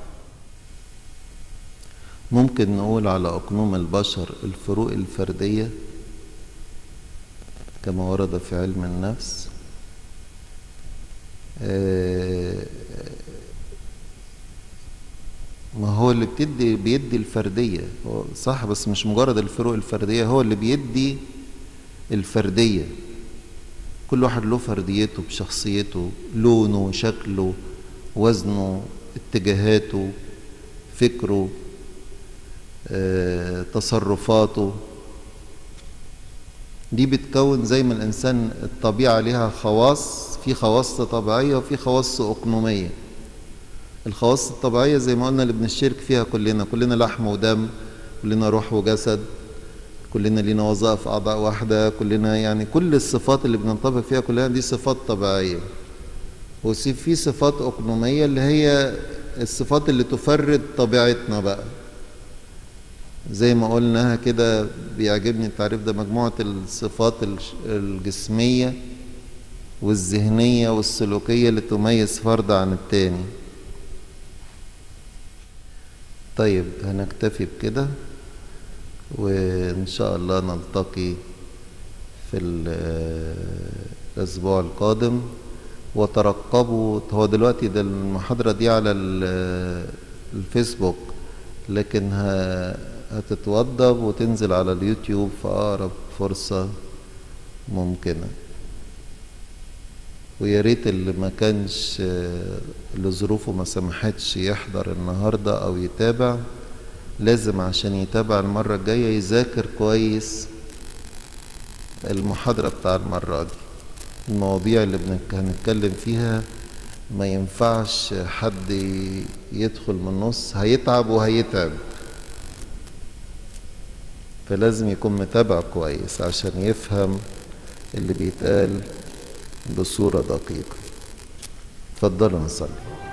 ممكن نقول على أقنوم البشر الفروق الفردية كما ورد في علم النفس. ما هو اللي بيدي الفردية هو صح، بس مش مجرد الفروق الفردية، هو اللي بيدي الفردية. كل واحد له فرديته بشخصيته، لونه، شكله، وزنه، اتجاهاته، فكره، تصرفاته. دي بتكون زي ما الإنسان الطبيعة لها خواص، في خواص طبيعية وفي خواص أقنومية. الخواص الطبيعية زي ما قلنا اللي بنشترك فيها كلنا لحم ودم، كلنا روح وجسد، كلنا لينا وظائف أعضاء واحدة، كلنا يعني كل الصفات اللي بننطبق فيها كلها دي صفات طبيعية. وفي صفات أقنومية اللي هي الصفات اللي تفرد طبيعتنا بقى. زي ما قلناها كده، بيعجبني التعريف ده، مجموعة الصفات الجسمية والذهنية والسلوكية اللي تميز فرد عن التاني. طيب هنكتفي بكده، وإن شاء الله نلتقي في الأسبوع القادم. وترقبوا، هو دلوقتي ده المحاضرة دي على الفيسبوك، لكن هتتوضب وتنزل على اليوتيوب في أقرب فرصة ممكنة. ويا ريت اللي ما كانش اللي ظروفه ما سمحتش يحضر النهارده او يتابع، لازم عشان يتابع المرة الجاية يذاكر كويس المحاضرة بتاع المرة دي. المواضيع اللي هنتكلم فيها ما ينفعش حد يدخل من النص، هيتعب وهيتعب، فلازم يكون متابع كويس عشان يفهم اللي بيتقال بصورة دقيقة. اتفضلوا نصلي.